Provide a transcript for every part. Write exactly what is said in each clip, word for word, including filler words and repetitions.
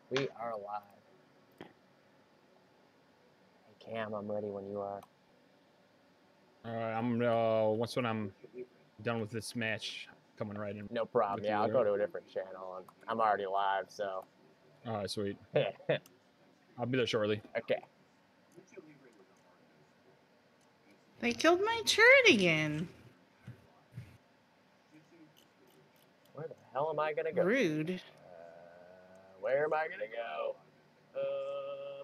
We are live. Hey Cam, I'm ready when you are. All right, I'm uh once when I'm done with this match, coming right in. No problem. Yeah, I'll go to a different channel. I'm, I'm already live, so. All right, sweet. I'll be there shortly. Okay. They killed my turret again. Where the hell am I gonna go? Rude. Uh, where am I gonna go? Um.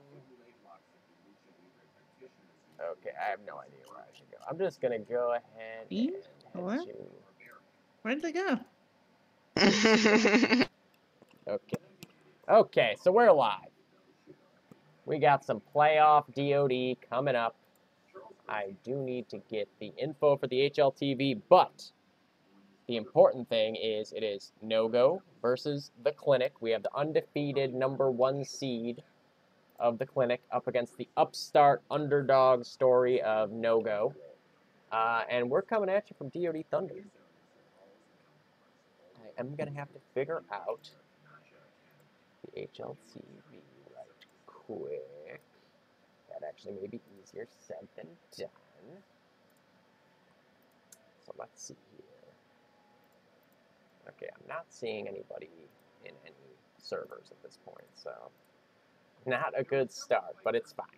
Okay, I have no idea where I should go. I'm just gonna go ahead and head What? to. Where did they go? Okay. Okay, so we're live. We got some playoff D O D coming up. I do need to get the info for the H L T V, but the important thing is it is Nogo versus the Clinic. We have the undefeated number one seed of the Clinic up against the upstart underdog story of Nogo. Uh, and we're coming at you from D O D Thunder. I am going to have to figure out the H L T V right quick. That actually may be easier said than done. So let's see here. Okay, I'm not seeing anybody in any servers at this point, so not a good start, but it's fine.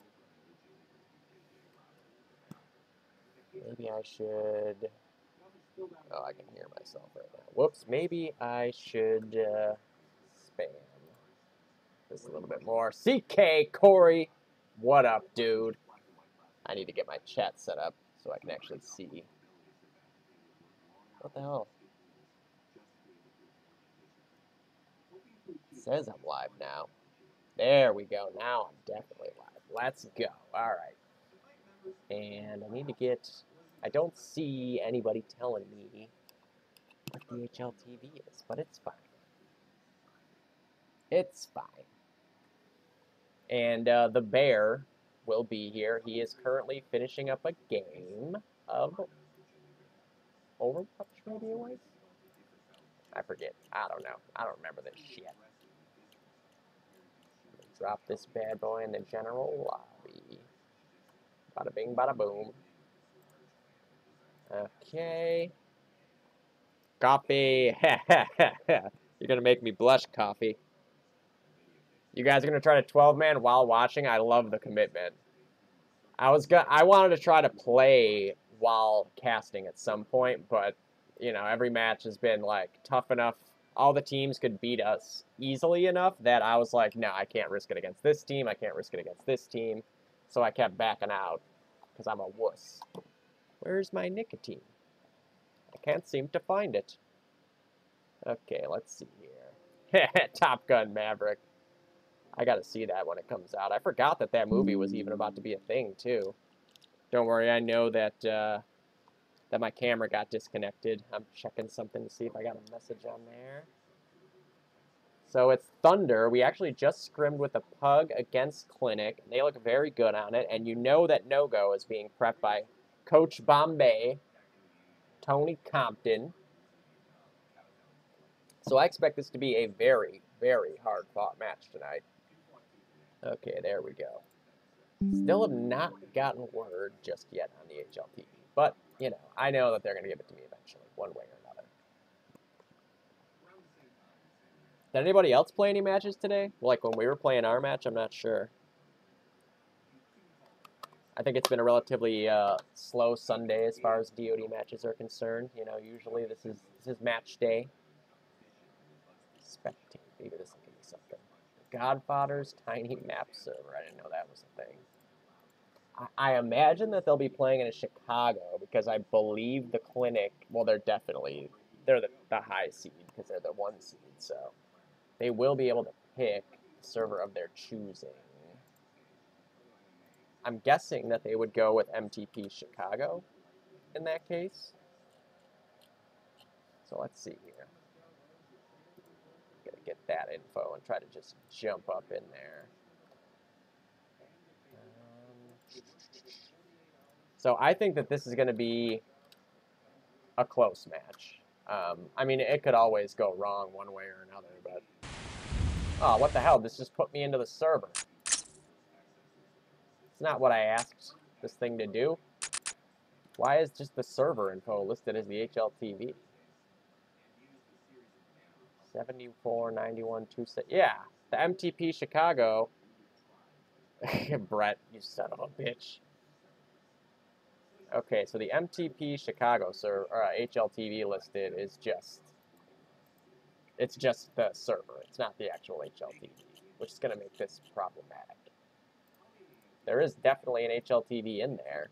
Maybe I should... Oh, I can hear myself right now. Whoops, maybe I should uh, spam this a little bit more. C K Corey, what up, dude? I need to get my chat set up so I can actually see. What the hell? It says I'm live now. There we go. Now I'm definitely live. Let's go. All right. And I need to get... I don't see anybody telling me what the H L T V is, but it's fine. It's fine. And uh, the Bear will be here. He is currently finishing up a game of Overwatch, maybe it was? I forget. I don't know. I don't remember this shit. Drop this bad boy in the general lobby. Bada bing, bada boom. Okay. Coffee. You're going to make me blush, Coffee. You guys are going to try to twelve man while watching? I love the commitment. I was gonna, I wanted to try to play while casting at some point, but, you know, every match has been, like, tough enough. All the teams could beat us easily enough that I was like, no, I can't risk it against this team. I can't risk it against this team. So I kept backing out because I'm a wuss. Where's my nicotine? I can't seem to find it. Okay, let's see here. Top Gun Maverick. I gotta see that when it comes out. I forgot that that movie was even about to be a thing, too. Don't worry, I know that uh, that my camera got disconnected. I'm checking something to see if I got a message on there. So it's Thunder. We actually just scrimmed with a Pug against Clinic. They look very good on it, and you know that No-Go is being prepped by Coach Bombay, Tony Compton. So I expect this to be a very, very hard-fought match tonight. Okay, there we go. Still have not gotten word just yet on the H L T V. But, you know, I know that they're going to give it to me eventually, one way or another. Did anybody else play any matches today? Like when we were playing our match, I'm not sure. I think it's been a relatively uh, slow Sunday as far as D O D matches are concerned. You know, usually this is this is match day. Spectate. Maybe this will give me something. Godfather's Tiny Map Server. I didn't know that was a thing. I, I imagine that they'll be playing in Chicago because I believe the Clinic, well, they're definitely, they're the, the high seed because they're the one seed, so they will be able to pick a server of their choosing. I'm guessing that they would go with M T P Chicago in that case. So let's see here. Gonna get that info and try to just jump up in there. Um, so I think that this is going to be a close match. Um, I mean, it could always go wrong one way or another, but Oh, what the hell? This just put me into the server. It's not what I asked this thing to do. Why is just the server info listed as the H L T V? seventy-four ninety-one two six. Yeah, the M T P Chicago. Brett, you son of a bitch. Okay, so the M T P Chicago server, or uh, H L T V listed is just, it's just the server. It's not the actual H L T V, which is going to make this problematic. There is definitely an H L T V in there.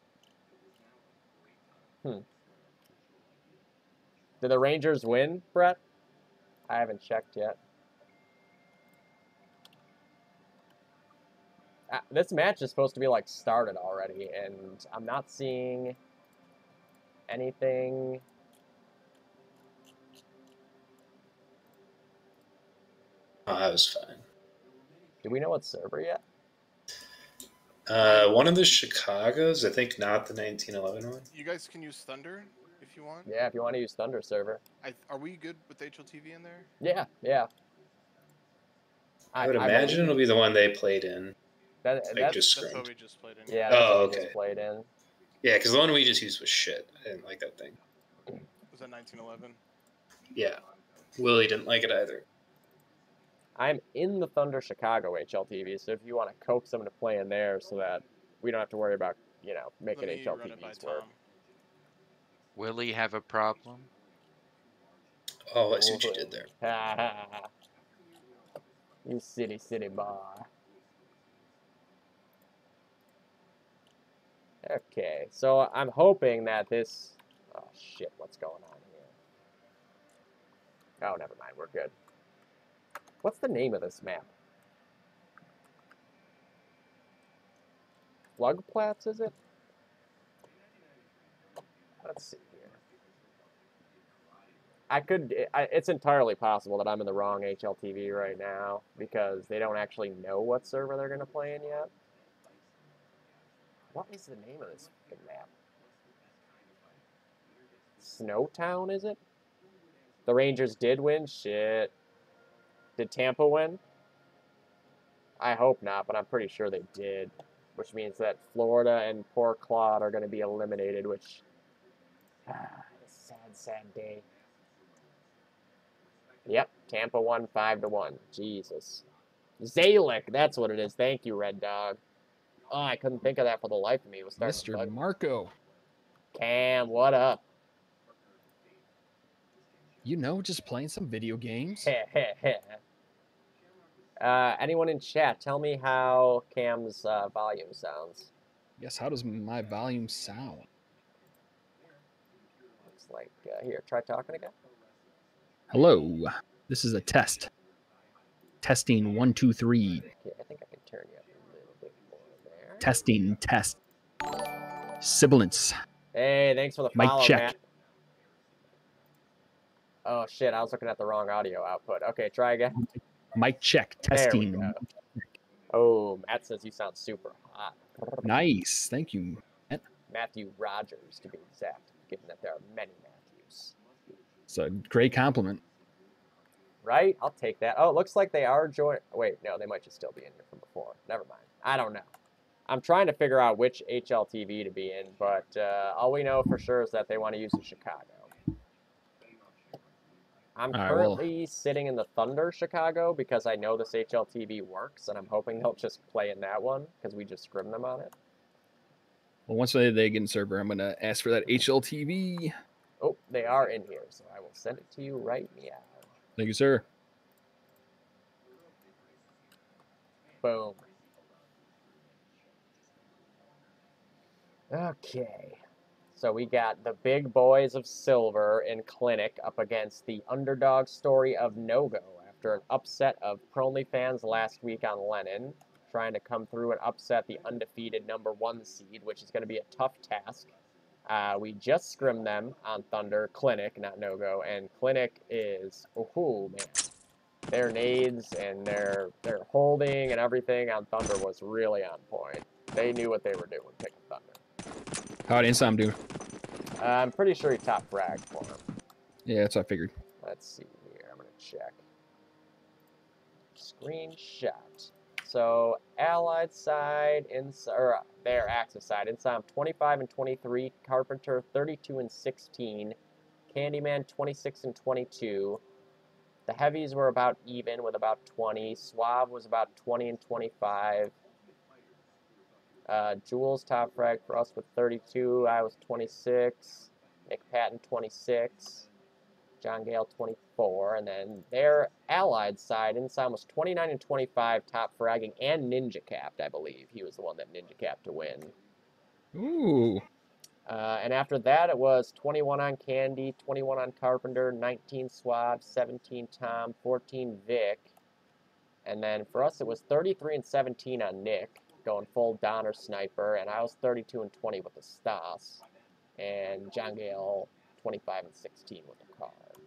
Hmm. Did the Rangers win, Brett? I haven't checked yet. Uh, this match is supposed to be, like, started already, and I'm not seeing anything. Oh, that was fine. Do we know what server yet? Uh, one of the Chicagos, I think not the nineteen eleven one. You guys can use Thunder if you want. Yeah, if you want to use Thunder server. I, are we good with H L T V in there? Yeah, yeah. I, I would I imagine believe it'll be the one they played in. that, Like that's, just That's scrimmed. what we just played in. yeah, that's Oh, what we okay. just played in. Yeah, because the one we just used was shit. I didn't like that thing. Was that nineteen eleven? Yeah. Willie didn't like it either. I'm in the Thunder Chicago H L T V, so if you want to coax them to play in there so that we don't have to worry about, you know, making Let me H L run it by T Vs work. Tom. Willie have a problem? Oh, I see what you did there. You city, city boy. Okay, so I'm hoping that this... Oh, shit, what's going on here? Oh, never mind, we're good. What's the name of this map? Flugplatz, is it? Let's see here. I could... I, it's entirely possible that I'm in the wrong H L T V right now because they don't actually know what server they're going to play in yet. What is the name of this fucking map? Snowtown, is it? The Rangers did win? Shit. Did Tampa win? I hope not, but I'm pretty sure they did. Which means that Florida and poor Claude are going to be eliminated, which... Ah, sad, sad day. Yep, Tampa won five to one. Jesus. Zalic, that's what it is. Thank you, Red Dog. Oh, I couldn't think of that for the life of me. It was starting Mister to bug. Marko. Cam, what up? You know, just playing some video games. uh, anyone in chat, tell me how Cam's uh, volume sounds. Yes, how does my volume sound? Looks like, uh, here, try talking again. Hello, this is a test. Testing one, two, three. Okay, I think I can turn you up a little bit more there. Testing, test. Sibilance. Hey, thanks for the Mic follow, check. Matt. Oh, shit, I was looking at the wrong audio output. Okay, try again. Mic check. There we Testing. go. Oh, Matt says you sound super hot. Nice. Thank you. Matthew Rogers, to be exact, given that there are many Matthews. It's a great compliment. Right? I'll take that. Oh, it looks like they are joining. Wait, no, they might just still be in here from before. Never mind. I don't know. I'm trying to figure out which H L T V to be in, but uh, all we know for sure is that they want to use the Chicago. I'm All right, well- currently sitting in the Thunder Chicago because I know this H L T V works, and I'm hoping they'll just play in that one because we just scrimmed them on it. Well, once they, they get in server, I'm going to ask for that H L T V. Oh, they are in here, so I will send it to you right now. Thank you, sir. Boom. Okay. So we got the big boys of Silver in Clinic up against the underdog story of Nogo after an upset of Pronly fans last week on Lennon, trying to come through and upset the undefeated number one seed, which is going to be a tough task. Uh, we just scrimmed them on Thunder, Clinic, not Nogo, and Clinic is, oh man, their nades and their their holding and everything on Thunder was really on point. They knew what they were doing picking Thunder. How did Insom do? Uh, I'm pretty sure he top fragged for him. Yeah, that's what I figured. Let's see here. I'm going to check. Screenshot. So Allied side, ins or their Axis side, inside twenty-five and twenty-three, Carpenter thirty-two and sixteen, Candyman twenty-six and twenty-two. The heavies were about even with about twenty. Suave was about twenty and twenty-five. Uh, Jules top frag for us with thirty-two. I was twenty-six. Nick Patton twenty-six. John Gale twenty-four. And then their Allied side, inside was twenty-nine and twenty-five top fragging and ninja capped, I believe. He was the one that ninja capped to win. Ooh. Uh, and after that, it was twenty-one on Candy, twenty-one on Carpenter, nineteen Suave, seventeen Tom, fourteen Vic. And then for us, it was thirty-three and seventeen on Nick, going full Donner sniper. And I was thirty-two and twenty with the Stas. And John Gale, twenty-five and sixteen with the card.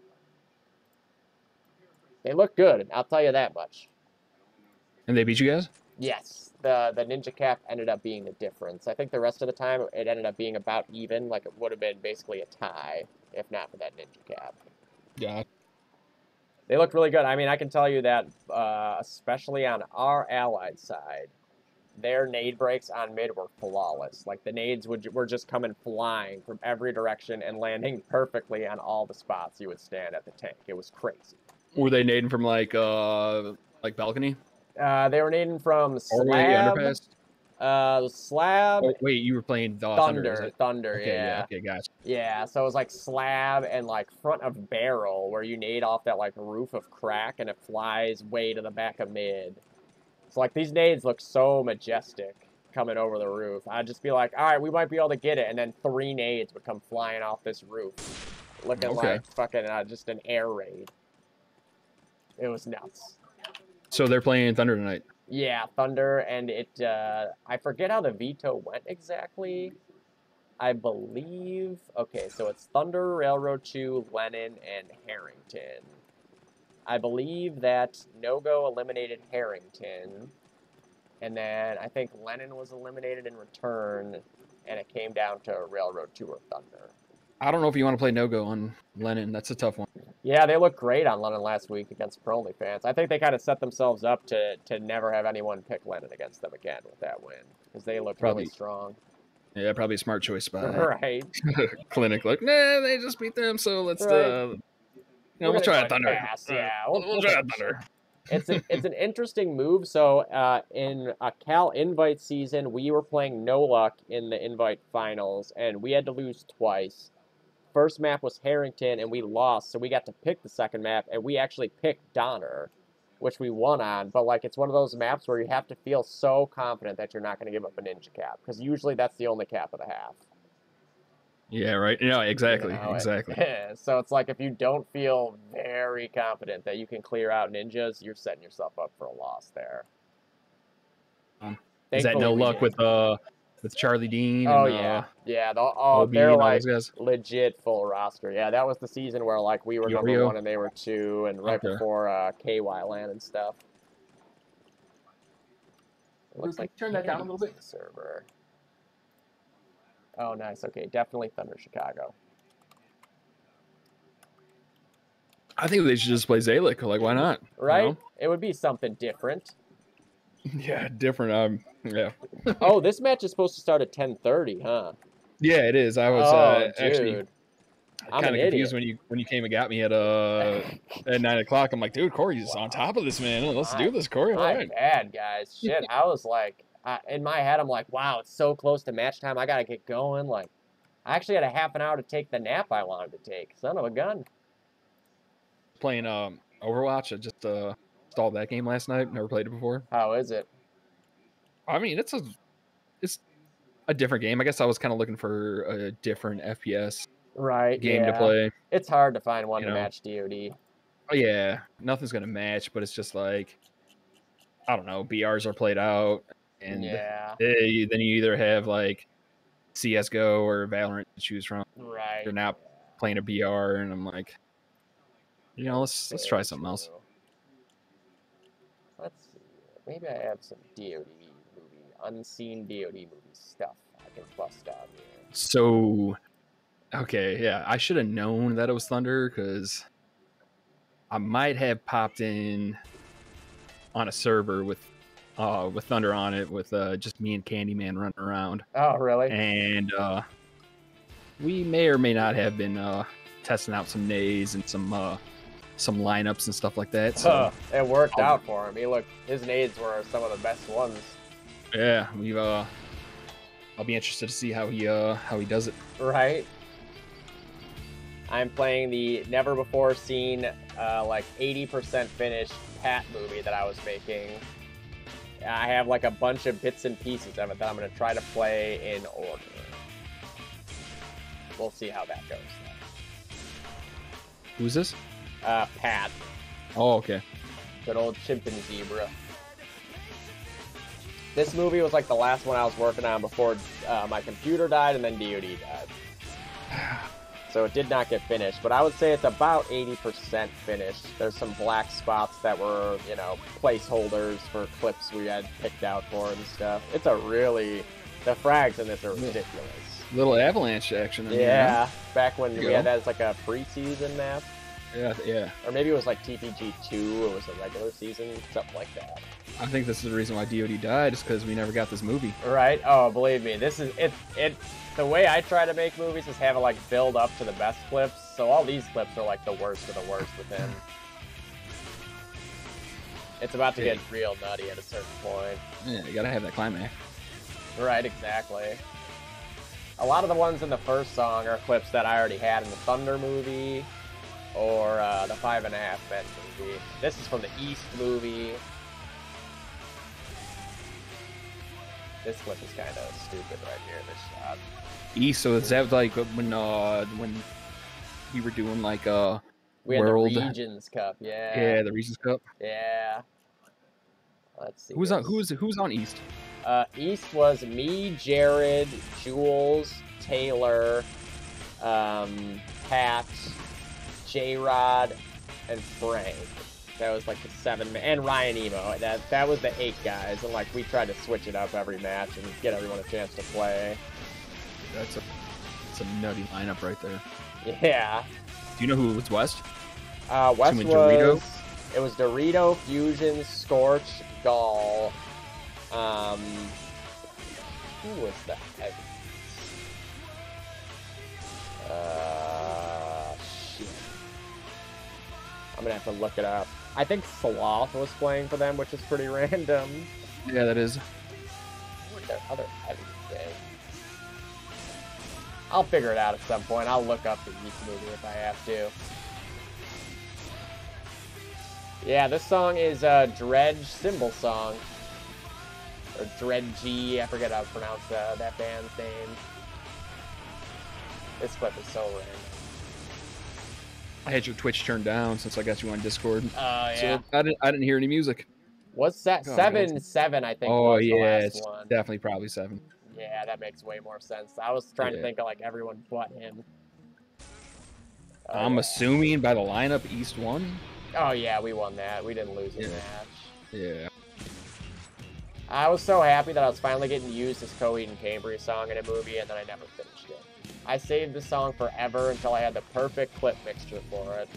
They look good, I'll tell you that much. And they beat you guys? Yes, the the ninja cap ended up being the difference. I think the rest of the time it ended up being about even, like it would have been basically a tie if not for that ninja cap. Yeah. They looked really good. I mean, I can tell you that, uh, especially on our Allied side, their nade breaks on mid were flawless. Like the nades would were just coming flying from every direction and landing perfectly on all the spots you would stand at the tank. It was crazy. Were they nading from like uh like balcony? Uh, they were nading from Or slab. underpass? Uh, slab. Oh, wait, you were playing the Thunder, Thunder. Thunder, Okay, yeah. yeah. Okay, gotcha. Yeah, so it was like slab and like front of barrel where you nade off that like roof of crack and it flies way to the back of mid. So like these nades look so majestic coming over the roof. I'd just be like, all right, we might be able to get it. And then three nades would come flying off this roof. Looking Okay. like fucking uh, just an air raid. It was nuts. So they're playing Thunder tonight. Yeah, Thunder, and it, uh, I forget how the veto went exactly. I believe, okay, so it's Thunder, Railroad two, Lennon, and Harrington. I believe that Nogo eliminated Harrington, and then I think Lennon was eliminated in return, and it came down to Railroad two or Thunder. I don't know if you want to play no-go on Lennon. That's a tough one. Yeah, they looked great on Lennon last week against Pro Only fans. I think they kind of set themselves up to, to never have anyone pick Lennon against them again with that win, because they looked Probably. really strong. Yeah, probably a smart choice by Right. Clinic. Like, nah, they just beat them, so let's Right. uh, you know, we'll try a Thunder. Pass, Uh, yeah, we'll, we'll try a Thunder. It's an, it's an interesting move. So uh, in a Cal Invite season, we were playing No Luck in the Invite finals, and we had to lose twice. First map was Harrington, and we lost, so we got to pick the second map, and we actually picked Donner, which we won on. But like, it's one of those maps where you have to feel so confident that you're not going to give up a ninja cap, because usually that's the only cap of the half. Yeah, right. Yeah, exactly, You know, exactly. So it's like if you don't feel very confident that you can clear out ninjas, you're setting yourself up for a loss there. Um, Is that Thankfully, no we luck did. with uh with Charlie Dean? Oh and, yeah, uh, yeah. The, oh, O B they're and all like those guys? legit full roster. Yeah, that was the season where like we were number Yo-Yo? one and they were two, and right Okay. before uh, K Y land and stuff. It looks Can like you turn that down a little bit? Candy's the server. Oh, nice. Okay, definitely Thunder Chicago. I think they should just play Zalik. Like, why not? You Right? know? It would be something different. Yeah, different. Um, yeah. Oh, this match is supposed to start at ten thirty, huh? Yeah, it is. I was oh, uh, dude. actually I'm kind an of confused idiot. when you when you came and got me at uh at nine o'clock. I'm like, dude, Corey's on top of this, man. Let's do this, Corey. All My right. bad, guys. Shit, I was like, I, in my head, I'm like, wow, it's so close to match time. I gotta get going. Like, I actually had a half an hour to take the nap I wanted to take. Son of a gun. Playing um Overwatch. I just uh installed that game last night. Never played it before. How is it? I mean, it's a it's a different game. I guess I was kind of looking for a different F P S Right. game yeah. to play. It's hard to find one You to know. match D O D. Oh yeah, nothing's gonna match, but it's just like I don't know. B Rs are played out, and Yeah. they, then you either have like C S G O or Valorant to choose from. Right. You're not playing a B R, and I'm like, you know, let's let's try Very something else. true. Let's see. Maybe I have some D O D movie, unseen D O D movie stuff I can bust out here. So, okay, yeah, I should have known that it was Thunder because I might have popped in on a server with uh with Thunder on it, with uh just me and Candyman running around. Oh, really? And uh, we may or may not have been uh testing out some nays and some uh some lineups and stuff like that. So Huh, it worked I'll- out for him. He looked, his nades were some of the best ones. yeah, we've uh, I'll be interested to see how he uh how he does it. Right. I'm playing the never before seen, uh, like eighty percent finished Pat movie that I was making. I have like a bunch of bits and pieces of it that I'm gonna try to play in order. We'll see how that goes. Who's this? Uh, Pat, Oh, okay. good old chimpanzee, bro. This movie was like the last one I was working on before uh, my computer died and then D O D died. So it did not get finished, but I would say it's about eighty percent finished. There's some black spots that were, you know, placeholders for clips we had picked out for it and stuff. It's a really, the frags in this are ridiculous. Little avalanche action. In Yeah, there, back when we Go. had that as like a preseason map. huh? Yeah, yeah. Or maybe it was like T P G two, it was a regular season, something like that. I think this is the reason why D O D died, is because we never got this movie. Right? Oh, believe me, this is, it, it, the way I try to make movies is have it like build up to the best clips, so all these clips are like the worst of the worst with him. It's about to get real nutty at a certain point. Yeah, you gotta have that climax. Right, exactly. A lot of the ones in the first song are clips that I already had in the Thunder movie, or uh, the Five and a Half Men movie. This is from the East movie. This clip is kind of stupid right here, this shot. East, so is that like when uh when we were doing like uh We had World- the Regions Cup, yeah. yeah the Regions Cup? Yeah. Let's see. Who's on this. who's who's on East? Uh, East was me, Jared, Jules, Taylor, um, Pat, J-Rod, and Frank. That was like the seven, ma- and Ryan Emo. That that was the eight guys, and like we tried to switch it up every match and get everyone a chance to play. That's a that's a nutty lineup right there. Yeah. Do you know who was West? Uh, West was, Assuming Dorito? it was Dorito, Fusion, Scorch, Gall. Um, who was the heavy? Uh, shit. I'm gonna have to look it up. I think Sloth was playing for them, which is pretty random. Yeah, that is. Who was their other heavy thing? I'll figure it out at some point. I'll look up the East movie if I have to. Yeah, this song is a Dredge Symbol song. Or Dredgy, I forget how to pronounce uh, that band's name. This clip is so random. I had your Twitch turned down since I got you on Discord. Oh, yeah. So I didn't I didn't hear any music. What's that? Oh, seven, man. seven, I think, Oh was the yeah, last it's one. definitely probably seven. Yeah, that makes way more sense. I was trying to Yeah. think of, like, everyone but him. Oh, I'm yeah. assuming by the lineup East won. Oh, yeah, we won that. We didn't lose a Yeah. match. Yeah. I was so happy that I was finally getting to use this Coheed and Cambria song in a movie, and then I never finished it. I saved the song forever until I had the perfect clip mixture for it.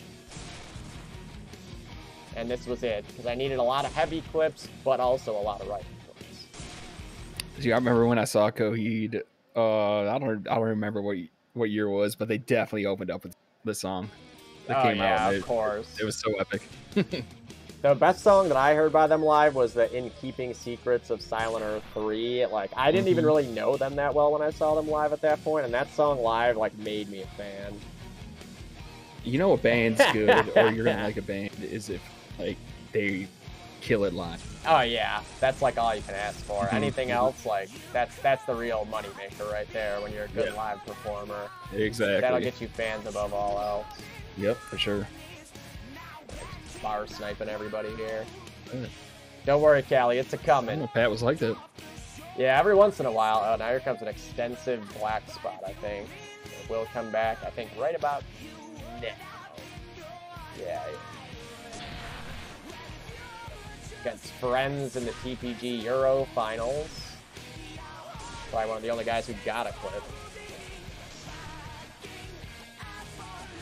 And this was it, because I needed a lot of heavy clips, but also a lot of writing clips. See, I remember when I saw Coheed. Uh, I don't I don't remember what what year it was, but they definitely opened up with the song that Oh, came yeah, out. of It, course. it was so epic. The best song that I heard by them live was the In Keeping Secrets of Silent Earth three. Like, I didn't even Mhm. really know them that well when I saw them live at that point, and that song live, like, made me a fan. You know, a band's good, or you're gonna like a band, is if like they kill it live. Oh, yeah. That's, like, all you can ask for. Mhm. Anything else, like, that's that's the real moneymaker right there when you're a good Yeah. live performer. Exactly. That'll get you fans above all else. Yep, for sure. Bar sniping everybody here. Yeah. Don't worry, Callie, it's a I know coming. Pat was like that. Yeah, every once in a while. Oh, now here comes an extensive black spot, I think. It will come back, I think, right about now. Yeah. yeah. Against Friends in the T P G Euro Finals. Probably one of the only guys who got a clip.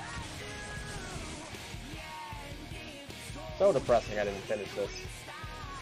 So depressing I didn't finish this.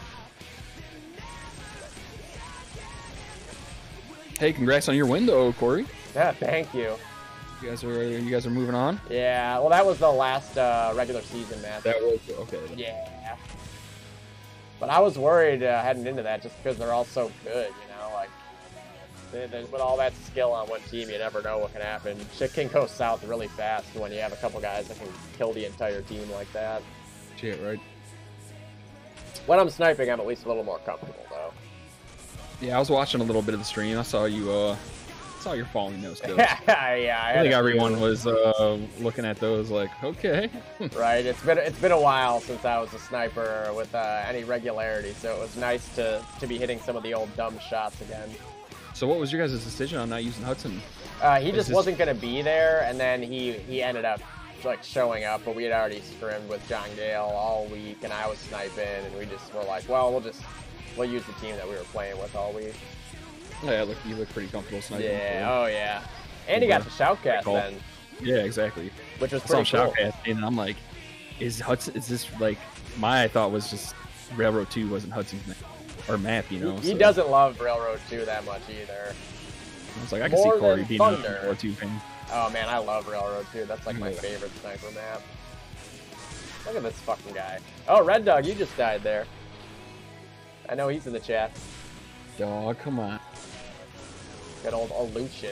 Hey, congrats on your win, though, Corey. Yeah, thank you. You guys are you guys are moving on. Yeah, well, that was the last uh, regular season match. That was okay. Yeah. But I was worried uh, heading into that just because they're all so good, you know, like they, they, with all that skill on one team, you never know what can happen. Shit can go south really fast when you have a couple guys that can kill the entire team like that. Shit, right? When I'm sniping, I'm at least a little more comfortable, though. Yeah, I was watching a little bit of the stream. I saw you. Uh, saw your falling nose kills. yeah, I, I think everyone was uh, looking at those like, okay. Right. It's been it's been a while since I was a sniper with uh, any regularity, so it was nice to to be hitting some of the old dumb shots again. So, what was your guys' decision on not using Hudson? Uh, he Is just this- wasn't gonna be there, and then he he ended up like showing up, but we had already scrimmed with John Gale all week, and I was sniping, and we just were like, well, we'll just we'll use the team that we were playing with all week. Yeah, look, you look pretty comfortable sniping. Yeah, oh yeah. And he got the shoutcast Cool. then, Yeah, exactly. which was I saw pretty cool. shoutcast, and I'm like, is Hudson? Is this like my thought was just Railroad Two wasn't Hudson's map or map, you know? He so doesn't love Railroad two that much either. I was like, I can more see Corey than being a Thunder. Railroad Two fan. Oh man, I love Railroad two. That's like my Yeah. favorite sniper map. Look at this fucking guy. Oh, Red Dog, you just died there. I know he's in the chat. Dog, come on. Good old Aleutian.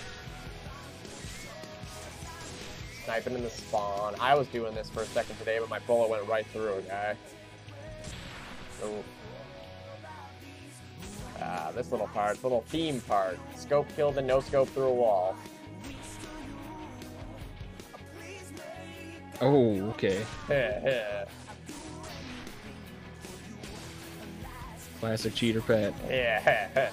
Sniping in the spawn. I was doing this for a second today, but my bullet went right through a guy. Ooh. Ah, this little part, this little theme part. Scope killed and no scope through a wall. Oh, okay. Classic cheater Pat. Yeah.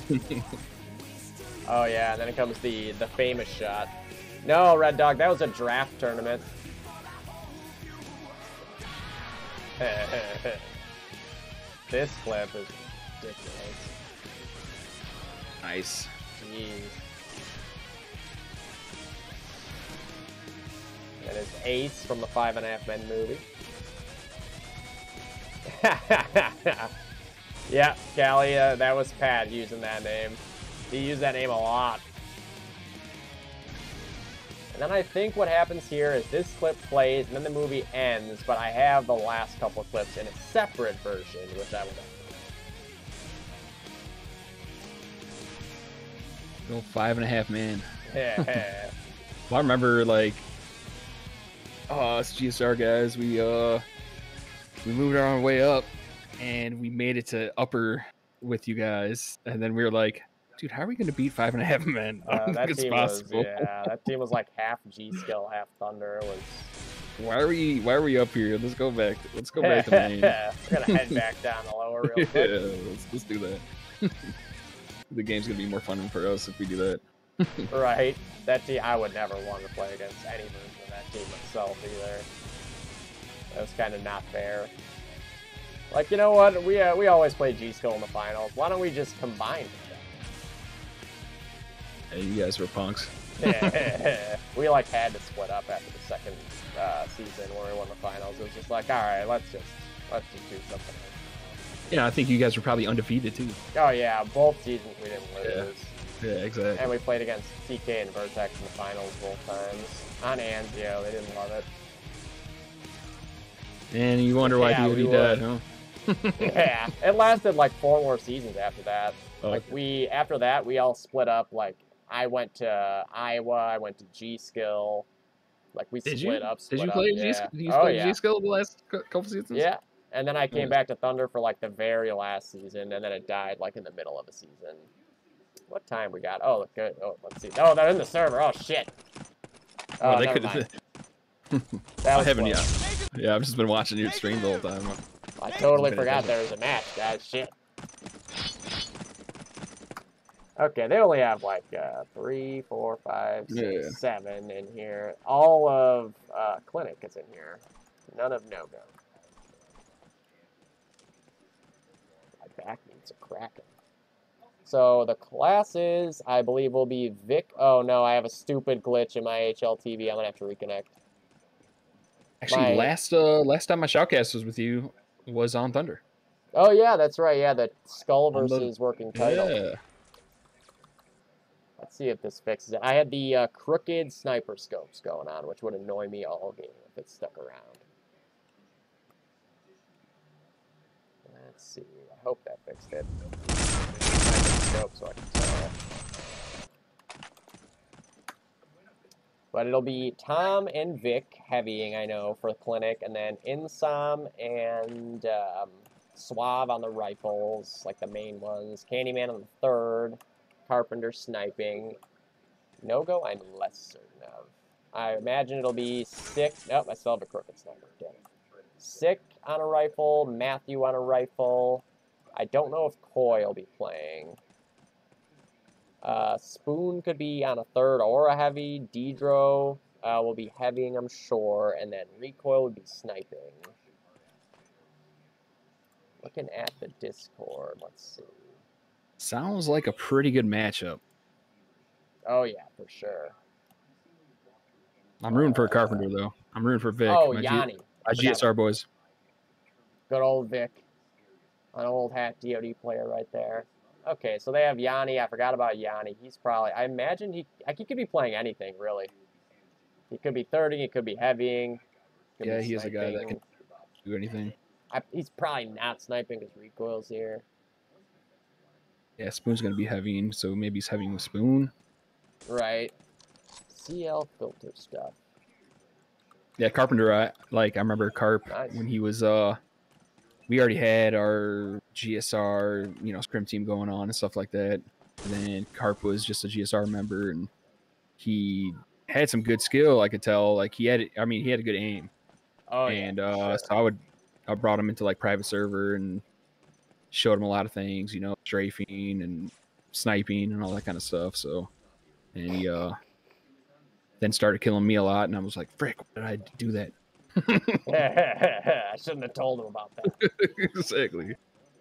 Oh yeah, and then it comes the the famous shot. No, Red Dog, that was a draft tournament. This clip is ridiculous. Nice. Jeez. That is Ace from the Five and a Half Men movie. Yeah, Callie, uh, that was Pat using that name. He used that name a lot. And then I think what happens here is this clip plays and then the movie ends, but I have the last couple of clips in a separate version, which I will not. Go five and a half man. Yeah. Well, I remember like, oh, us G S R guys, we uh, we moved our way up, and we made it to upper with you guys, and then we were like, dude, how are we gonna beat five and a half men? I Uh, don't that think it's team possible. was, yeah, that team was like half G skill, half Thunder. It was. Why are we? Why are we up here? Let's go back. Let's go back to main. We're gonna head back down the lower real Yeah, quick. let's, let's do that. The game's gonna be more fun for us if we do that. Right. That team, I would never want to play against any version of that team myself either. That was kind of not fair. Like, you know what? We uh, we always play G skill in the finals. Why don't we just combine with Hey, you guys were punks. them? We like had to split up after the second uh, season where we won the finals. It was just like, all right, let's just let's just do something else. Yeah, I think you guys were probably undefeated too. Oh yeah, both seasons we didn't lose. Yeah, exactly. And we played against T K and Vertex in the finals both times. On Anzio, they didn't love it. And you wonder why Yeah, D O D we died, would. huh? Yeah, it lasted like four more seasons after that. Oh, Like we, after that, we all split up. Like I went to Iowa, I went to G Skill. Like we Did split you? up. Did Split you up, play yeah. G? Did you Oh play yeah, G skill the last cou- couple seasons? yeah. And then I came Nice. back to Thunder for like the very last season, and then it died like in the middle of a season. What time we got? Oh, good. Oh, let's see. Oh, they're in the server. Oh shit. Oh, Well, they never could mind. have. That I was haven't close. yet. Yeah, I've just been watching you stream the whole time. I totally Been forgot attention. there was a match, guys. Shit. Okay, they only have like uh, three, four, five, six, Yeah. seven in here. All of uh, Clinic is in here. None of No-Go. My back needs a cracking. So the classes, I believe, will be Vic. Oh no, I have a stupid glitch in my H L T V. I'm gonna have to reconnect. Actually, My- last uh, last time my shoutcast was with you was on Thunder. Oh yeah, that's right. Yeah, the Skull On the- versus Working Title. Yeah. Let's see if this fixes it. I had the uh, crooked sniper scopes going on, which would annoy me all game if it stuck around. Let's see. I hope that fixed it. Sniper scope so I can tell. But it'll be Tom and Vic heavying, I know, for the clinic, and then Insom and um, Suave on the rifles, like the main ones. Candyman on the third. Carpenter sniping. No-go, I'm less certain of. I imagine it'll be Sick. Nope, I still have a crooked sniper. Damn it. Sick on a rifle. Matthew on a rifle. I don't know if Coy will be playing. Uh, Spoon could be on a third or a heavy. Deidro uh, will be heavying, I'm sure. And then Recoil would be sniping. Looking at the Discord, let's see. Sounds like a pretty good matchup. Oh, yeah, for sure. I'm rooting for Uh, Carpenter, though. I'm rooting for Vic. Oh, my G- Yanni. my G S R boys. Good old Vic. An old hat D O D player right there. Okay, so they have Yanni. I forgot about Yanni. He's probably... I imagine he... He could be playing anything, really. He could be thirding. He could be heavying. Could Yeah, be he is a guy that sniping. can do anything. I, he's probably not sniping because Recoil's here. Yeah, Spoon's going to be heavying, so maybe he's heavying with Spoon. Right. C L filter stuff. Yeah, Carpenter, I, like, I remember Carp Nice. when he was... uh. We already had our G S R, you know, scrim team going on and stuff like that. And then Carp was just a G S R member, and he had some good skill. I could tell, like he had, I mean, he had a good aim. Oh, and yeah, uh, sure. so I would, I brought him into like private server and showed him a lot of things, you know, strafing and sniping and all that kind of stuff. So, and he uh, then started killing me a lot, and I was like, "Frick, why did I do that?" I shouldn't have told him about that. Exactly.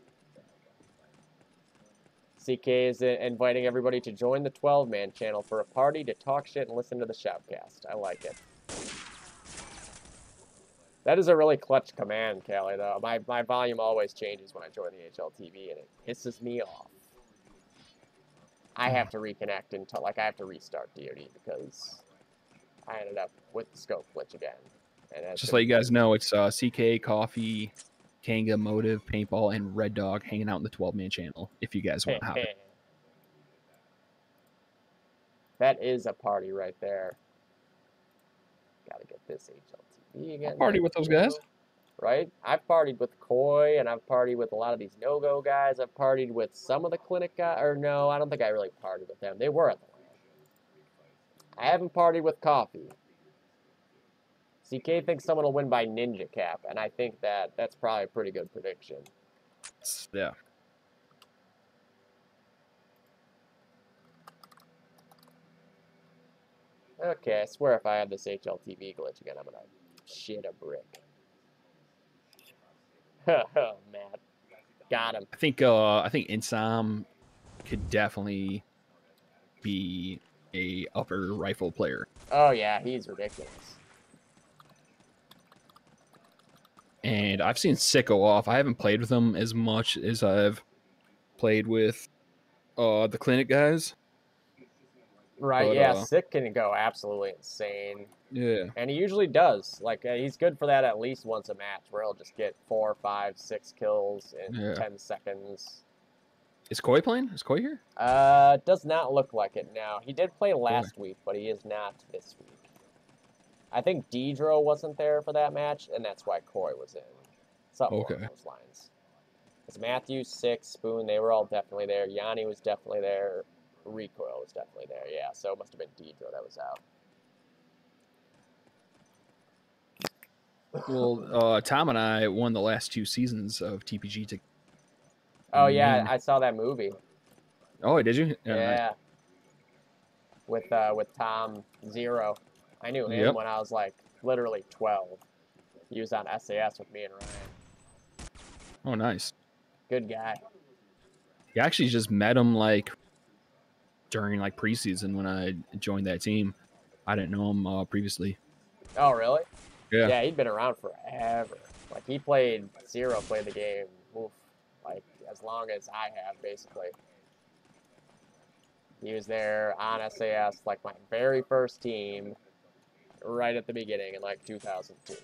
C K is inviting everybody to join the twelve man channel for a party to talk shit and listen to the shoutcast. I like it. That is a really clutch command, Callie, though. My, my volume always changes when I join the H L T V, and it pisses me off. I have to reconnect until, like, I have to restart D O D because I ended up with the scope glitch again. And that's Just let you guys know, it's uh, C K, Coffee, Kanga, Motive, Paintball, and Red Dog hanging out in the twelve man channel if you guys want to hop in. That is a party right there. Gotta get this H L T V again. I'll party with those guys. Right? I've partied with Coy, and I've partied with a lot of these no-go guys. I've partied with some of the clinic guys. Or no, I don't think I really partied with them. They were at the LAN. I haven't partied with Coffee. C K thinks someone will win by Ninja Cap, and I think that that's probably a pretty good prediction. Yeah. Okay, I swear if I have this H L T V glitch again, I'm gonna shit a brick. Oh, Matt. Got him. I think uh I think Insom could definitely be a upper rifle player. Oh yeah, he's ridiculous. And I've seen Sicko off. I haven't played with him as much as I've played with uh the clinic guys. Right, But, yeah, uh, Sick can go absolutely insane. Yeah. And he usually does. Like, uh, he's good for that at least once a match, where he'll just get four, five, six kills in Yeah. ten seconds. Is Koi playing? Is Koi here? Uh, does not look like it now. He did play last week, but he is not this week. I think Deidro wasn't there for that match, and that's why Coy was in. Something Okay. along those lines. Because Matthew, Six, Spoon, they were all definitely there. Yanni was definitely there. Recoil was definitely there. Yeah, so it must have been Deidro that was out. Well, uh, Tom and I won the last two seasons of T P G. To... Oh, yeah, Man. I saw that movie. Oh, did you? Yeah. With uh, with Tom Zero. I knew him Yep. when I was like literally twelve. He was on S A S with me and Ryan. Oh, nice. Good guy. I actually just met him like during like preseason when I joined that team. I didn't know him uh, previously. Oh, really? Yeah. Yeah, he'd been around forever. Like, he played, Zero played the game, oof, like, as long as I have, basically. He was there on S A S, like my very first team, right at the beginning in like two thousand two.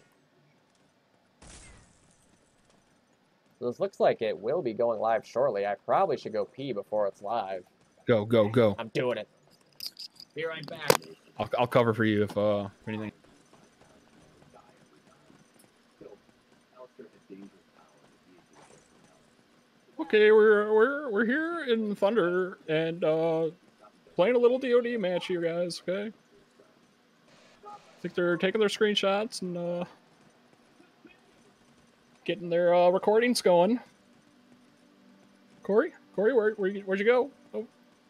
So this looks like it will be going live shortly. I probably should go pee before it's live. Go, go, go. I'm doing it. Be right back. I'll, I'll cover for you if uh if anything. Okay, we're we're we're here in Thunder and uh playing a little D O D match here, guys. Okay. I think they're taking their screenshots and uh getting their uh, recordings going. Corey, Corey, where where where'd you go? Oh.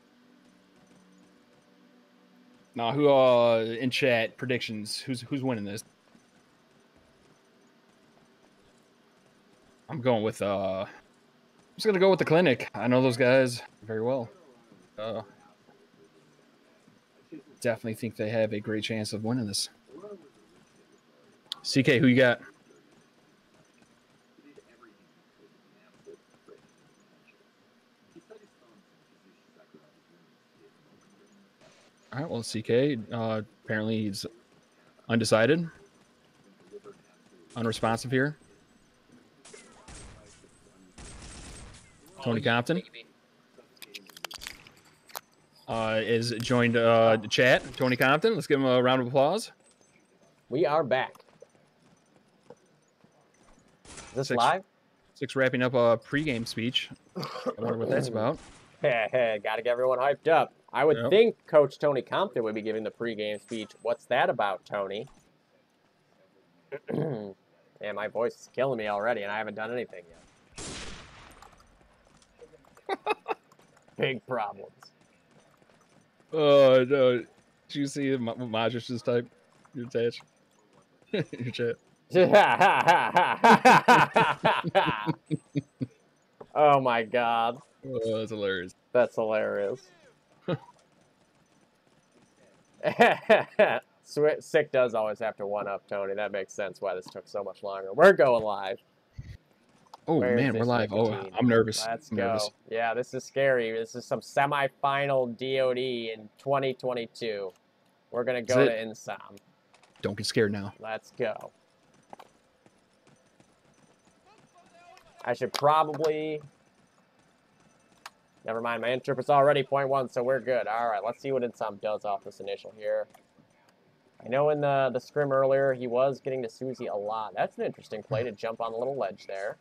Nah, who uh in chat predictions? Who's who's winning this? I'm going with uh. I'm just gonna go with the Clinic. I know those guys very well. Uh, definitely think they have a great chance of winning this. C K, who you got? All right, well, C K, uh, apparently he's undecided, unresponsive here. Tony Compton uh, is joined uh, the chat. Tony Compton, let's give him a round of applause. We are back. Is this Six, live? Six wrapping up a pregame speech. I wonder what that's about. Gotta get everyone hyped up. I would Yep. think Coach Tony Compton would be giving the pregame speech. What's that about, Tony? Man, my voice is killing me already, and I haven't done anything yet. Big problems. Oh, uh, no. Did you see what Modric just typed? Your attach? Your chat. Oh my god. Oh, that's hilarious. That's hilarious. Sick does always have to one-up Tony. That makes sense why this took so much longer. We're going live. Oh, Where is man, we're this live. Oh, nicotine? I'm nervous. Let's I'm go. nervous. Yeah, this is scary. This is some semifinal D O D in twenty twenty-two. We're going to go Is to it? Insom. Don't get scared now. Let's go. I should probably... Never mind, my interpret's already point one, so we're good. All right, let's see what Insom does off this initial here. I know in the, the scrim earlier, he was getting to Susie a lot. That's an interesting play to jump on a little ledge there.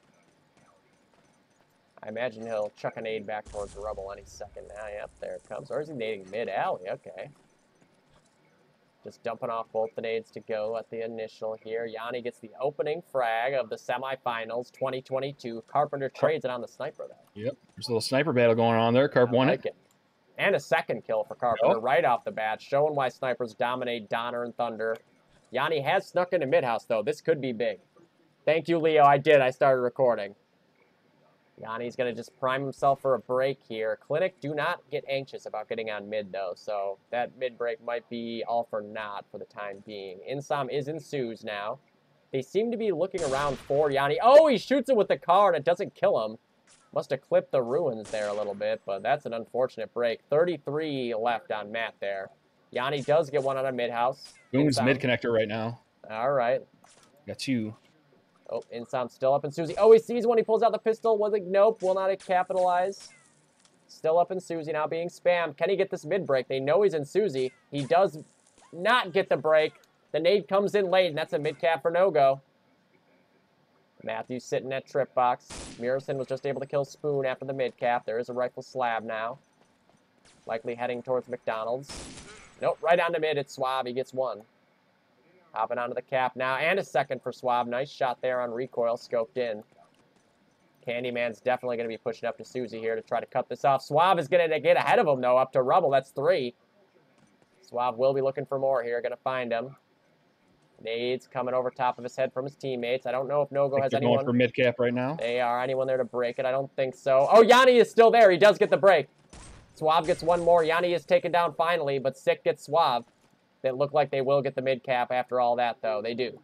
I imagine he'll chuck a nade back towards the Rebel any second now. Yep, there it comes. Or is he nading mid-alley? Okay. Just dumping off both the nades to go at the initial here. Yanni gets the opening frag of the semifinals twenty twenty-two. Carpenter trades it on the sniper, though. Yep. There's a little sniper battle going on there. Carp I won like it. it. And a second kill for Carpenter Yep. right off the bat, showing why snipers dominate Donner and Thunder. Yanni has snuck into mid-house, though. This could be big. Thank you, Leo. I did. I started recording. Yanni's going to just prime himself for a break here. Clinic, do not get anxious about getting on mid, though. So that mid break might be all for naught for the time being. Insom is in Suze now. They seem to be looking around for Yanni. Oh, he shoots it with the car, and it doesn't kill him. Must have clipped the ruins there a little bit, but that's an unfortunate break. thirty-three left on Matt there. Yanni does get one out of mid-house. Boom's Insom. mid connector right now. All right. Got two. Oh, Insom still up in Susie. Oh, he sees when he pulls out the pistol. Was it? Nope, will not capitalize. Still up in Susie, now being spammed. Can he get this mid-break? They know he's in Susie. He does not get the break. The nade comes in late, and that's a mid-cap for no-go. Matthews sitting at trip box. Murison was just able to kill Spoon after the mid-cap. There is a rifle slab now. Likely heading towards McDonald's. Nope, right on to mid. It's Swab. He gets one. Hopping onto the cap now, and a second for Swab. Nice shot there on recoil, scoped in. Candyman's definitely going to be pushing up to Susie here to try to cut this off. Swab is going to get ahead of him, though, up to Rubble. That's three. Swab will be looking for more here. Going to find him. Nades coming over top of his head from his teammates. I don't know if no-go has They're anyone. going for mid cap right now. They are. Anyone there to break it? I don't think so. Oh, Yanni is still there. He does get the break. Swab gets one more. Yanni is taken down finally, but Sick gets Swab. They look like they will get the mid-cap after all that, though. They do.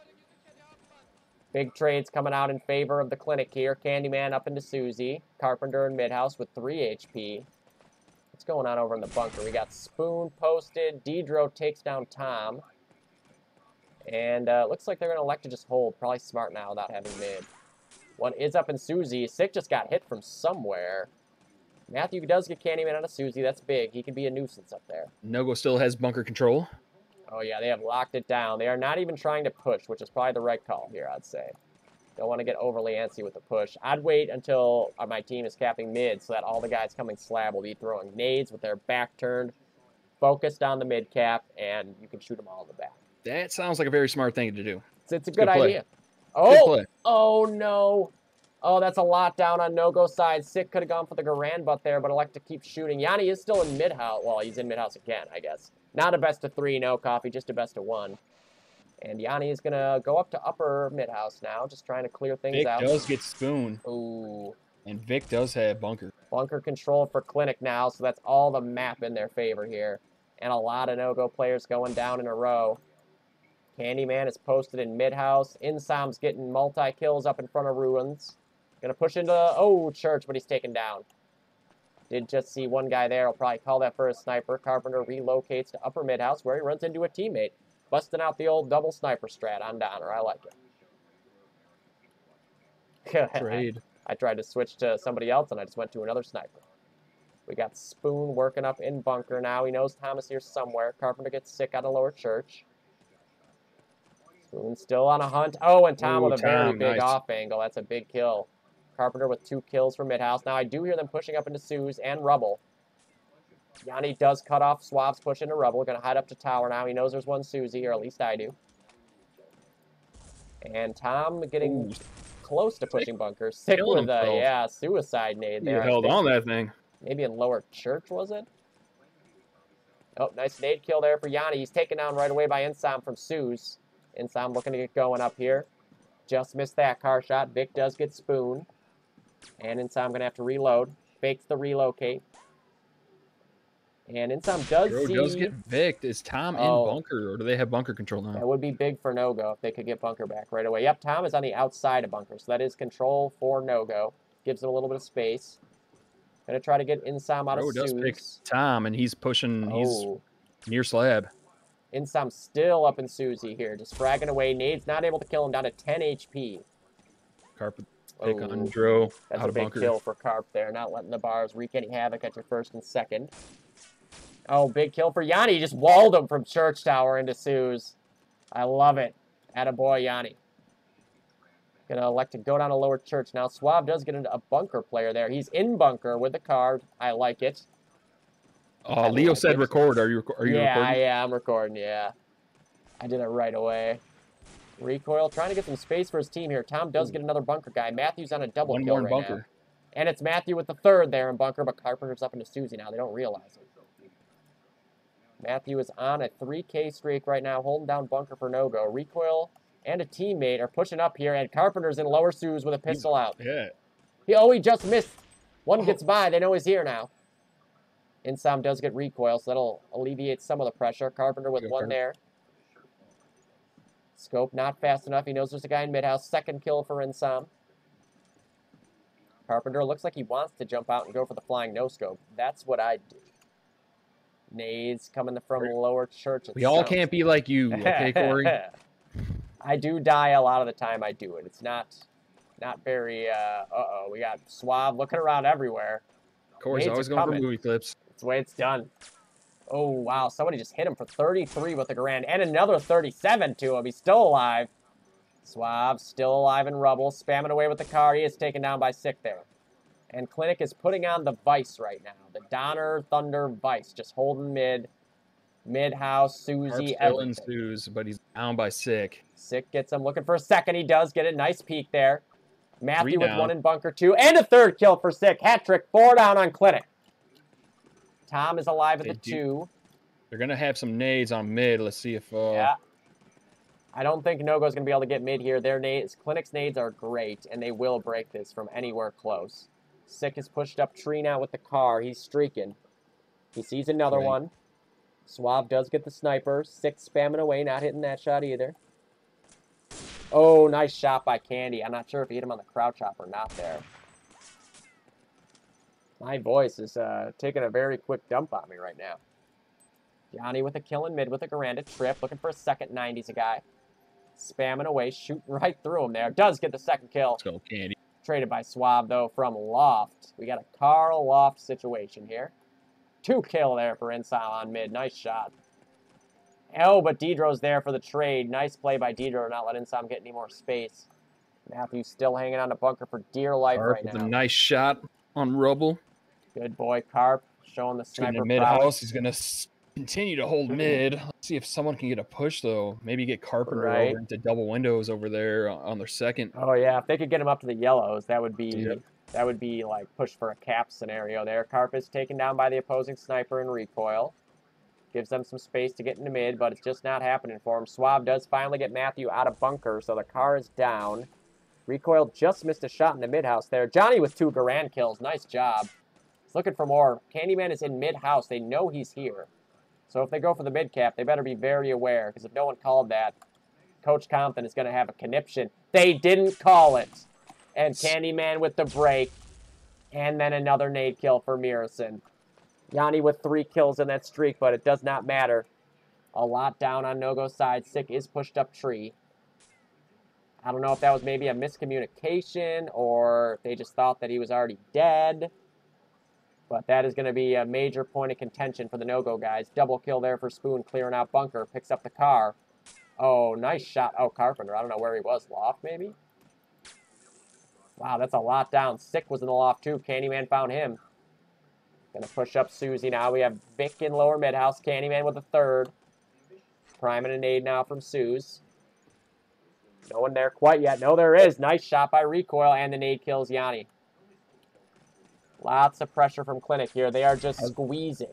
Big trades coming out in favor of the Clinic here. Candyman up into Susie. Carpenter and Midhouse with three H P. What's going on over in the bunker? We got Spoon posted. Dedro takes down Tom. And uh, looks like they're going to elect to just hold. Probably smart now without having mid. One is up in Susie. Sick just got hit from somewhere. Matthew does get Candyman out of Susie. That's big. He can be a nuisance up there. Nogo still has bunker control. Oh, yeah, they have locked it down. They are not even trying to push, which is probably the right call here, I'd say. Don't want to get overly antsy with the push. I'd wait until uh, my team is capping mid so that all the guys coming slab will be throwing nades with their back turned, focused on the mid cap, and you can shoot them all in the back. That sounds like a very smart thing to do. It's, it's a good, good idea. Good Oh, play. oh no. Oh, that's a lot down on no-go side. Sick could have gone for the Garand butt there, but elect to keep shooting. Yanni is still in mid-house. Well, he's in mid-house again, I guess. Not a best of three, no coffee, just a best of one. And Yanni is going to go up to upper mid-house now, just trying to clear things Vic out. does get Spoon. Ooh. And Vic does have bunker. Bunker control for Clinic now, so that's all the map in their favor here. And a lot of no-go players going down in a row. Candyman is posted in mid-house. Insam's getting multi-kills up in front of Ruins. Gonna push into, oh, Church, but he's taken down. Did just see one guy there. I'll probably call that for a sniper. Carpenter relocates to upper mid-house where he runs into a teammate. Busting out the old double sniper strat on Donner. I like it. Trade. I tried to switch to somebody else, and I just went to another sniper. We got Spoon working up in bunker now. He knows Thomas here somewhere. Carpenter gets sick out of lower church. Spoon still on a hunt. Oh, and Tom Ooh, with a very Tom, big nice. off angle. That's a big kill. Carpenter with two kills for mid-house. Now I do hear them pushing up into Suze and Rubble. Yanni does cut off. Suave's push into Rubble. Going to hide up to tower now. He knows there's one Susie here, at least I do. And Tom getting Ooh. close to pushing bunker. Sick Killing with a, himself. yeah, suicide nade He there. I held think. on that thing. Maybe in lower church, was it? Oh, nice nade kill there for Yanni. He's taken down right away by Insam from Suze. Insam looking to get going up here. Just missed that car shot. Vic does get Spoon. And Insam going to have to reload. Fakes the relocate. And Insam does Bro see... does get Vic. Is Tom Oh. in bunker, or do they have bunker control now? That would be big for no-go if they could get bunker back right away. Yep, Tom is on the outside of bunker, so that is control for no-go. Gives it a little bit of space. Going to try to get Insam out Bro of does Suze. pick Tom, and he's pushing. Oh. He's near slab. Insam still up in Susie here, just fragging away. Nade's not able to kill him, down to ten H P. Carpet pick Oh, on Dro That's out a of big bunker. kill for Carp there, not letting the bars wreak any havoc at your first and second. Oh, big kill for Yanni. He just walled him from Church Tower into Suze. I love it. Attaboy, Yanni. Gonna elect to go down to lower church now. Suave does get into a bunker player there. He's in bunker with the card. I like it. Uh, Leo like said it. record. Are you rec- are you yeah, recording? yeah, I'm recording, yeah. I did it right away. Recoil, trying to get some space for his team here. Tom does get another bunker guy. Matthew's on a double One kill more in right bunker. now. And it's Matthew with the third there in bunker, but Carpenter's up into Susie now. They don't realize it. Matthew is on a three K streak right now, holding down bunker for no-go. Recoil and a teammate are pushing up here, and Carpenter's in lower Suze with a pistol out. Yeah. He, oh, he just missed. One gets by. They know he's here now. Insam does get recoil, so that'll alleviate some of the pressure. Carpenter with Go one Carp. there. Scope not fast enough. He knows there's a guy in mid-house. Second kill for Insam. Carpenter looks like he wants to jump out and go for the flying no-scope. That's what I'd do. Nades coming from lower church. We all can't be like you, okay, Corey? I do die a lot of the time I do it. It's not not very, uh, uh-oh. We got Suave looking around everywhere. Corey's Nades always are going coming. for movie clips. That's the way it's done. Oh, wow. Somebody just hit him for thirty-three with the Garand. And another thirty-seven to him. He's still alive. Suave still alive in rubble. Spamming away with the car. He is taken down by Sick there. And Clinic is putting on the Vice right now. The Donner Thunder Vice. Just holding mid. Mid-house, Susie, Carp's still everything. ensues, but he's down by Sick. Sick gets him looking for a second. He does get it. Nice peek there. Matthew Three with down. one in bunker two. And a third kill for Sick. Hat trick. Four down on Clinic. Tom is alive at They the do- two. They're gonna have some nades on mid. Let's see if uh Yeah. I don't think Nogo's going to be able to get mid here. Their nades, Clinic's nades are great, and they will break this from anywhere close. Sick is pushed up tree now with the car. He's streaking. He sees another Right. one. Suave does get the sniper. Sick spamming away, not hitting that shot either. Oh, nice shot by Candy. I'm not sure if he hit him on the crouch hop or not there. My voice is uh, taking a very quick dump on me right now. Yanni with a kill in mid with a Garanda trip. Looking for a second nineties a guy. Spamming away, shooting right through him there. Does get the second kill. Let's go, Candy. Traded by Suave, though, from Loft. We got a Carl Loft situation here. Two kill there for Insile on mid. Nice shot. Oh, but Deedro's there for the trade. Nice play by Deedro to not let Insile get any more space. Matthew's still hanging on the bunker for dear life Carp right with now. a nice shot on Rubble. Good boy, Carp, showing the Shooting sniper in mid prowess. house. He's gonna continue to hold mid. Let's see if someone can get a push though. Maybe get Carpenter Right. over into double windows over there on their second. Oh yeah, if they could get him up to the yellows, that would be Yep. that would be like push for a cap scenario there. Carp is taken down by the opposing sniper in recoil. Gives them some space to get into mid, but it's just not happening for him. Suave does finally get Matthew out of bunker, so the car is down. Recoil just missed a shot in the mid house there. Johnny with two Garand kills. Nice job. He's looking for more. Candyman is in mid house. They know he's here. So if they go for the mid cap, they better be very aware, because if no one called that, Coach Compton is going to have a conniption. They didn't call it. And Candyman with the break. And then another nade kill for Mirison. Yanni with three kills in that streak, but it does not matter. A lot down on Nogo's side. Sick is pushed up tree. I don't know if that was maybe a miscommunication or if they just thought that he was already dead. But that is going to be a major point of contention for the No-Go guys. Double kill there for Spoon, clearing out bunker. Picks up the car. Oh, nice shot. Oh, Carpenter. I don't know where he was. Loft, maybe? Wow, that's a lot down. Sick was in the loft, too. Candyman found him. Going to push up Susie now. We have Vic in lower mid-house. Candyman with a third. Priming a nade now from Suze. No one there quite yet. No, there is. Nice shot by Recoil, and the nade kills Yanni. Lots of pressure from Clinic here. They are just squeezing.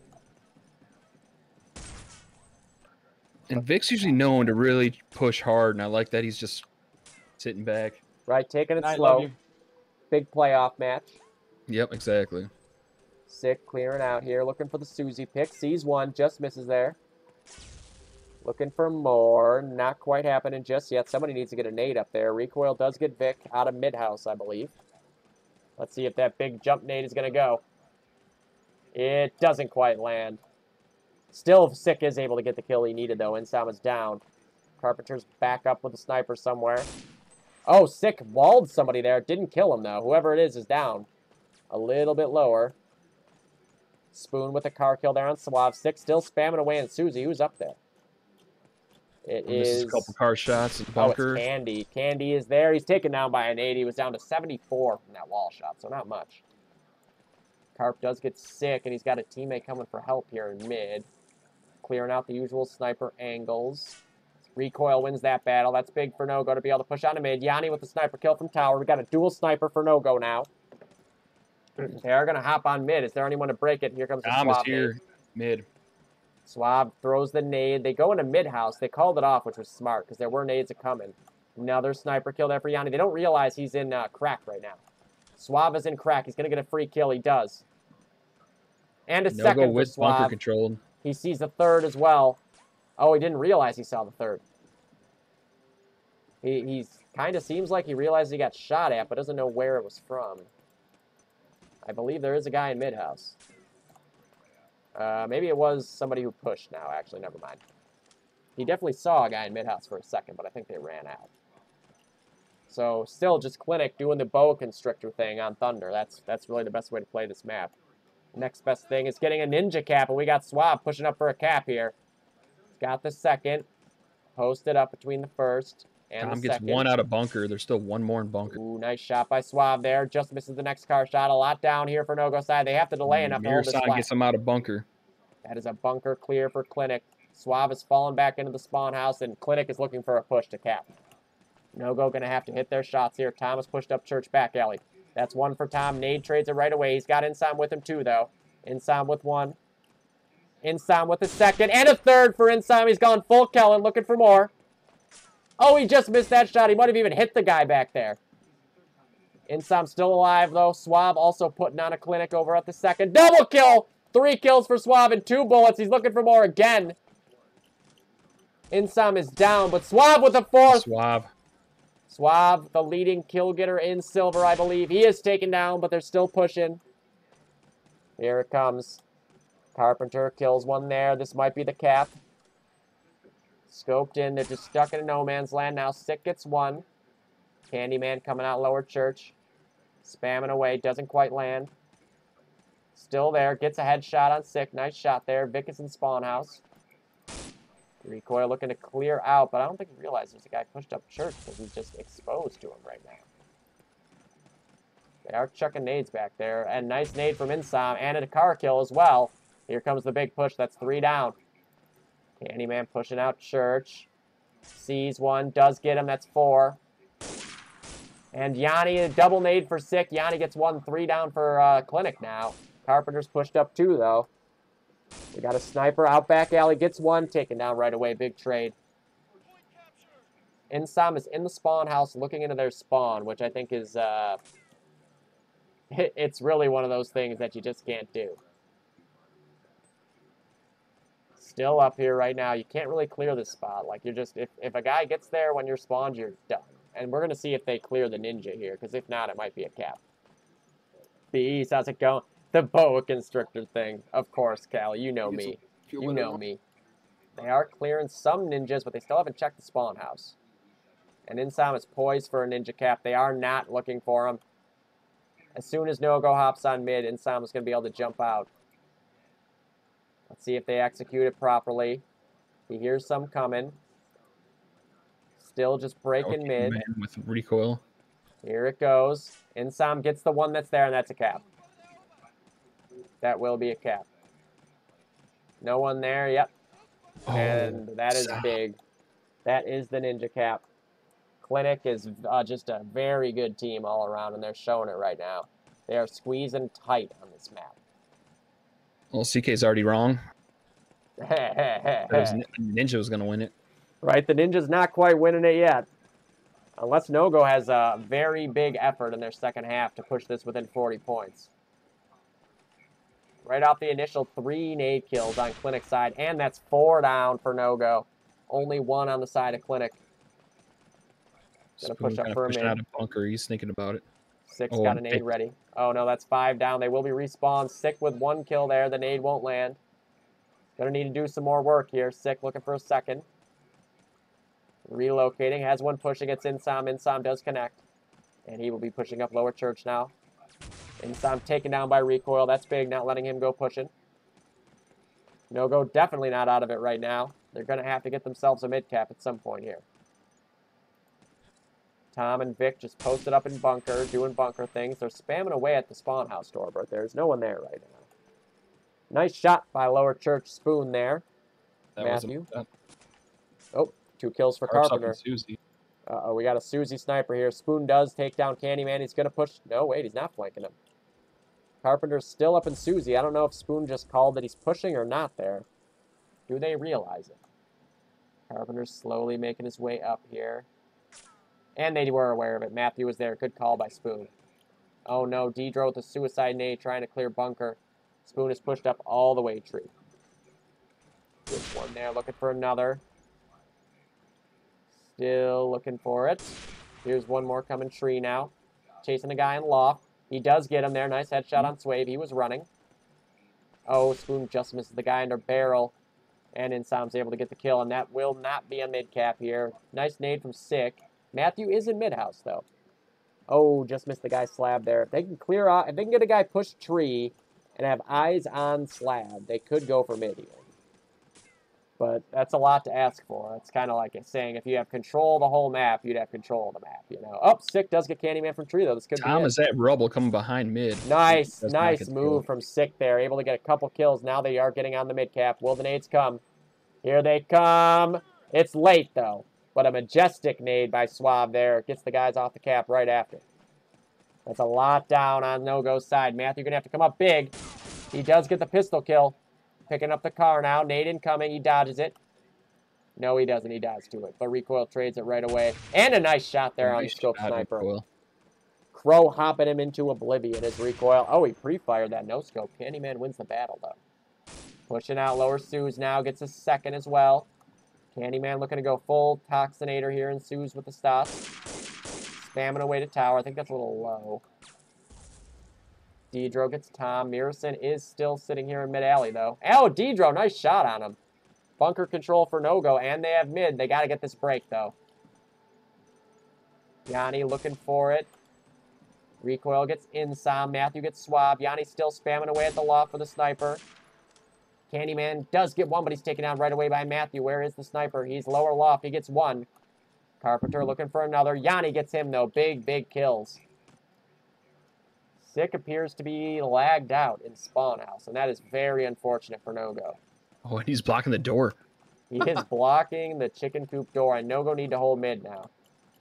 And Vic's usually known to really push hard, and I like that he's just sitting back. Right, taking it I slow. love you. Big playoff match. Yep, exactly. Sick clearing out here. Looking for the Susie pick. Sees one. Just misses there. Looking for more. Not quite happening just yet. Somebody needs to get a nade up there. Recoil does get Vic out of mid-house, I believe. Let's see if that big jump nade is going to go. It doesn't quite land. Still, Sick is able to get the kill he needed, though. Insam is down. Carpenter's back up with a sniper somewhere. Oh, Sick walled somebody there. Didn't kill him, though. Whoever it is is down. A little bit lower. Spoon with a car kill there on Suave. Sick still spamming away on Susie. Who's up there? It And this is... is a couple car shots in the Oh, bunker. it's Candy. Candy is there. He's taken down by an eighty. He was down to seventy-four from that wall shot, so not much. Carp does get sick, and he's got a teammate coming for help here in mid. Clearing out the usual sniper angles. Recoil wins that battle. That's big for No-Go to be able to push on to mid. Yanni with the sniper kill from tower. We got a dual sniper for No-Go now. They are going to hop on mid. Is there anyone to break it? Here comes the Dom is Suave here, nade. mid. Suave throws the nade. They go into mid-house. They called it off, which was smart, because there were nades coming. Another sniper kill there for Yanni. They don't realize he's in uh, crack right now. Suave is in crack. He's going to get a free kill. He does. And a No second go for with bunker Suave. controlled. He sees the third as well. Oh, he didn't realize he saw the third. He he's kind of seems like he realized he got shot at, but doesn't know where it was from. I believe there is a guy in mid-house. Uh, maybe it was somebody who pushed now, actually. Never mind. He definitely saw a guy in mid-house for a second, but I think they ran out. So, still just Clinic doing the boa constrictor thing on Thunder. That's that's really the best way to play this map. Next best thing is getting a ninja cap, and we got Suave pushing up for a cap here. Got the second. Posted up between the first and Tom the gets second. one out of bunker. There's still one more in bunker. Ooh, nice shot by Suave there. Just misses the next car shot. A lot down here for No-Go side. They have to delay enough to hold this Mirasan flat. gets him out of bunker. That is a bunker clear for Clinic. Suave is falling back into the spawn house, and Clinic is looking for a push to cap. No-Go going to have to hit their shots here. Thomas pushed up Church back alley. That's one for Tom. Nade trades it right away. He's got Insam with him too, though. Insam with one. Insam with a second. And a third for Insam. He's gone full Kellen, looking for more. Oh, he just missed that shot. He might have even hit the guy back there. Insam still alive, though. Suave also putting on a Clinic over at the second. Double kill! Three kills for Suave and two bullets. He's looking for more again. Insam is down, but Suave with a fourth. Suave. Suave, the leading kill getter in silver, I believe. He is taken down, but they're still pushing. Here it comes. Carpenter kills one there. This might be the cap. Scoped in. They're just stuck in a no man's land now. Sick gets one. Candyman coming out lower church. Spamming away. Doesn't quite land. Still there. Gets a headshot on Sick. Nice shot there. Vic is in spawn house. Recoil looking to clear out, but I don't think he realizes there's a guy pushed up church because he's just exposed to him right now. They are chucking nades back there. And nice nade from Insom. And a car kill as well. Here comes the big push. That's three down. Candyman pushing out church. Sees one. Does get him. That's four. And Yanni, a double nade for Sick. Yanni gets one. Three down for uh, Clinic now. Carpenter's pushed up two, though. We got a sniper out back alley. Gets one. Taken down right away. Big trade. Insom is in the spawn house looking into their spawn, which I think is... Uh, it, it's really one of those things that you just can't do. Still up here right now. You can't really clear this spot. Like, you're just... If, if a guy gets there when you're spawned, you're done. And we're going to see if they clear the ninja here, because if not, it might be a cap. Beast, how's it going? The boa constrictor thing. Of course, Callie. You know me. You know me. They are clearing some ninjas, but they still haven't checked the spawn house. And Insom is poised for a ninja cap. They are not looking for him. As soon as Nogo hops on mid, Insom is going to be able to jump out. Let's see if they execute it properly. He hears some coming. Still just breaking mid. Man with recoil. Here it goes. Insom gets the one that's there, and that's a cap. That will be a cap. No one there. Yep. Oh, and that is stop. big. That is the ninja cap. Clinic is uh, just a very good team all around, and they're showing it right now. They are squeezing tight on this map. Well, C K's already wrong. Was, Ninja was going to win it. Right, the Ninja's not quite winning it yet. Unless Nogo has a very big effort in their second half to push this within forty points. Right off the initial three nade kills on Clinic side, and that's four down for Nogo. Only one on the side of Clinic. Gonna push up for a minute. Out of bunker. He's thinking about it. Six oh, got a nade ready. Oh no, that's five down. They will be respawned. Sick with one kill there. The nade won't land. Gonna need to do some more work here. Sick looking for a second. Relocating. Has one pushing. It's Insom. Insom does connect. And he will be pushing up lower church now. Insom taken down by recoil. That's big. Not letting him go pushing. Nogo definitely not out of it right now. They're going to have to get themselves a mid cap at some point here. Tom and Vic just posted up in bunker, doing bunker things. They're spamming away at the spawn house door, but there's no one there right now. Nice shot by lower church Spoon there. That Matthew. Was a, oh, two kills for Carp's Carpenter. Uh-oh, we got a Susie sniper here. Spoon does take down Candyman. He's going to push. No, wait, he's not flanking him. Carpenter's still up in Susie. I don't know if Spoon just called that he's pushing or not there. Do they realize it? Carpenter's slowly making his way up here. And they were aware of it. Matthew was there. Good call by Spoon. Oh, no. Dedro with a suicide nade trying to clear bunker. Spoon is pushed up all the way tree. Good one there. Looking for another. Still looking for it. Here's one more coming tree now. Chasing the guy in loft. He does get him there. Nice headshot on Swave. He was running. Oh, Spoon just misses the guy under barrel. And Insom's able to get the kill. And that will not be a mid-cap here. Nice nade from Sick. Matthew is in mid-house, though. Oh, just missed the guy slab there. If they can clear out, if they can get a guy push tree and have eyes on slab, they could go for mid here. But that's a lot to ask for. It's kind of like it's saying if you have control of the whole map, you'd have control of the map, you know. Oh, Sick does get Candyman from tree, though. This could Tom be is that rubble coming behind mid. Nice, nice move from Sick there. Able to get a couple kills. Now they are getting on the mid cap. Will the nades come? Here they come. It's late, though. But a majestic nade by Suave there. Gets the guys off the cap right after. That's a lot down on No-Go's side. Matthew going to have to come up big. He does get the pistol kill. Picking up the car now. Nade incoming. He dodges it. No, he doesn't. He dies to it. But recoil trades it right away. And a nice shot there on the scope sniper. Recoil. Crow hopping him into oblivion as recoil. Oh, he pre-fired that no scope. Candyman wins the battle, though. Pushing out lower Suze now. Gets a second as well. Candyman looking to go full Toxinator here in Suze with the stop. Spamming away to tower. I think that's a little low. Dedro gets Tom. Mirison is still sitting here in mid-alley, though. Oh, Dedro, nice shot on him. Bunker control for no-go, and they have mid. They got to get this break, though. Yanni looking for it. Recoil gets Insom. Matthew gets Swab. Yanni still spamming away at the loft for the sniper. Candyman does get one, but he's taken down right away by Matthew. Where is the sniper? He's lower loft. He gets one. Carpenter looking for another. Yanni gets him, though. Big, big kills. Sick appears to be lagged out in spawn house, and that is very unfortunate for no-go. Oh, and he's blocking the door. He is blocking the chicken coop door, and no-go need to hold mid now.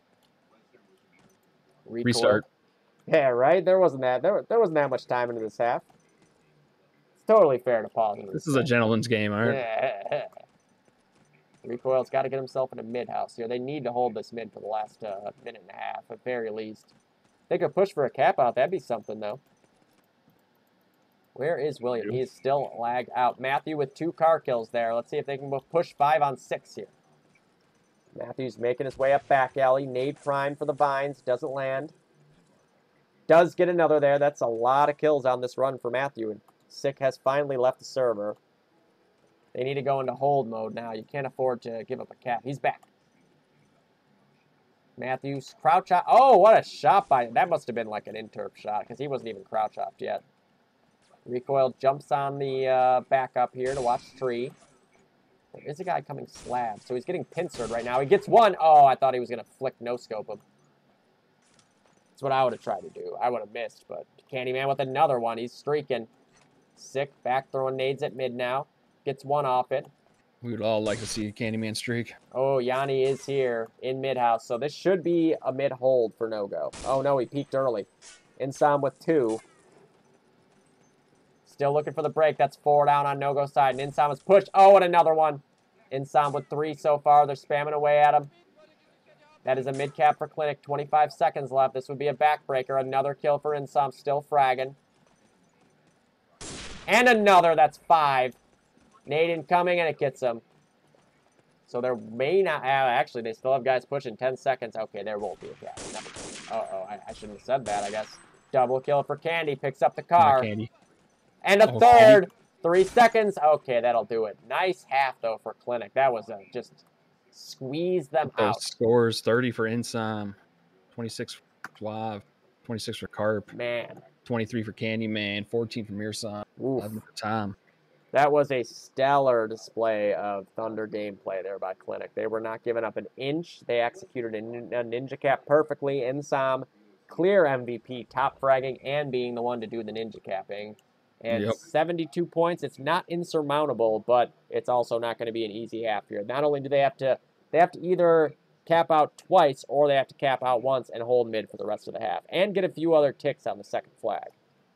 Recoil. Restart. Yeah, right? There wasn't that. There, there wasn't that much time into this half. It's totally fair to pause. This is a gentleman's game, all right? Yeah. Recoil's got to get himself in a mid house here. They need to hold this mid for the last uh, minute and a half, at very least. They could push for a cap out. That'd be something, though. Where is William? He is still lagged out. Matthew with two car kills there. Let's see if they can push five on six here. Matthew's making his way up back alley. Nade prime for the vines. Doesn't land. Does get another there. That's a lot of kills on this run for Matthew. And Sick has finally left the server. They need to go into hold mode now. You can't afford to give up a cap. He's back. Matthews crouch out. Oh, what a shot by him. That must have been like an interp shot because he wasn't even crouch hopped yet. Recoil jumps on the uh, backup here to watch tree. There is a guy coming slab, so he's getting pincered right now. He gets one. Oh, I thought he was going to flick no-scope him. That's what I would have tried to do. I would have missed, but Candyman with another one. He's streaking. Sick, back throwing nades at mid now. Gets one off it. We would all like to see a Candyman streak. Oh, Yanni is here in mid-house, so this should be a mid-hold for no-go. Oh, no, he peaked early. Insom with two. Still looking for the break. That's four down on no-go side, and Insom is pushed. Oh, and another one. Insom with three so far. They're spamming away at him. That is a mid-cap for Clinic. twenty-five seconds left. This would be a backbreaker. Another kill for Insom. Still fragging. And another. That's five. Nade incoming, and it gets him. So there may not have... Actually, they still have guys pushing. ten seconds. Okay, there won't be a cap. Uh-oh, I, I shouldn't have said that, I guess. Double kill for Candy. Picks up the car. Candy. And a Oh, third. Candy. Three seconds. Okay, that'll do it. Nice half, though, for Clinic. That was a, just squeeze them Those out. scores, thirty for Insom, twenty-six for Suave, twenty-six for Carp, Man. twenty-three for Candyman, fourteen for Mirson, Oof. eleven for Tom. That was a stellar display of Thunder gameplay there by Clinic. They were not giving up an inch. They executed a, nin a ninja cap perfectly. Insom, clear M V P, top fragging, and being the one to do the ninja capping. And Yep. seventy-two points, it's not insurmountable, but it's also not going to be an easy half here. Not only do they have to, they have to either cap out twice or they have to cap out once and hold mid for the rest of the half. And get a few other ticks on the second flag.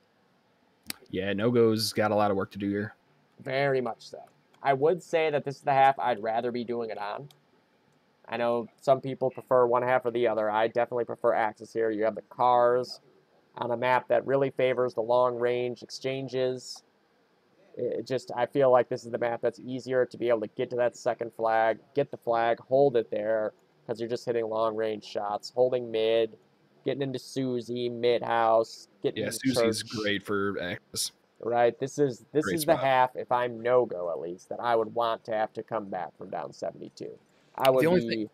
Yeah, No-Go's got a lot of work to do here. Very much so. I would say that this is the half I'd rather be doing it on. I know some people prefer one half or the other. I definitely prefer Axis here. You have the cars on a map that really favors the long-range exchanges. It just, I feel like this is the map that's easier to be able to get to that second flag, get the flag, hold it there, because you're just hitting long-range shots, holding mid, getting into Susie, mid-house, getting Yeah, into Susie's church. great for Axis. Right, this is this Great is the spot. half, if I'm no-go at least, that I would want to have to come back from down seventy-two. I would The only be... thing-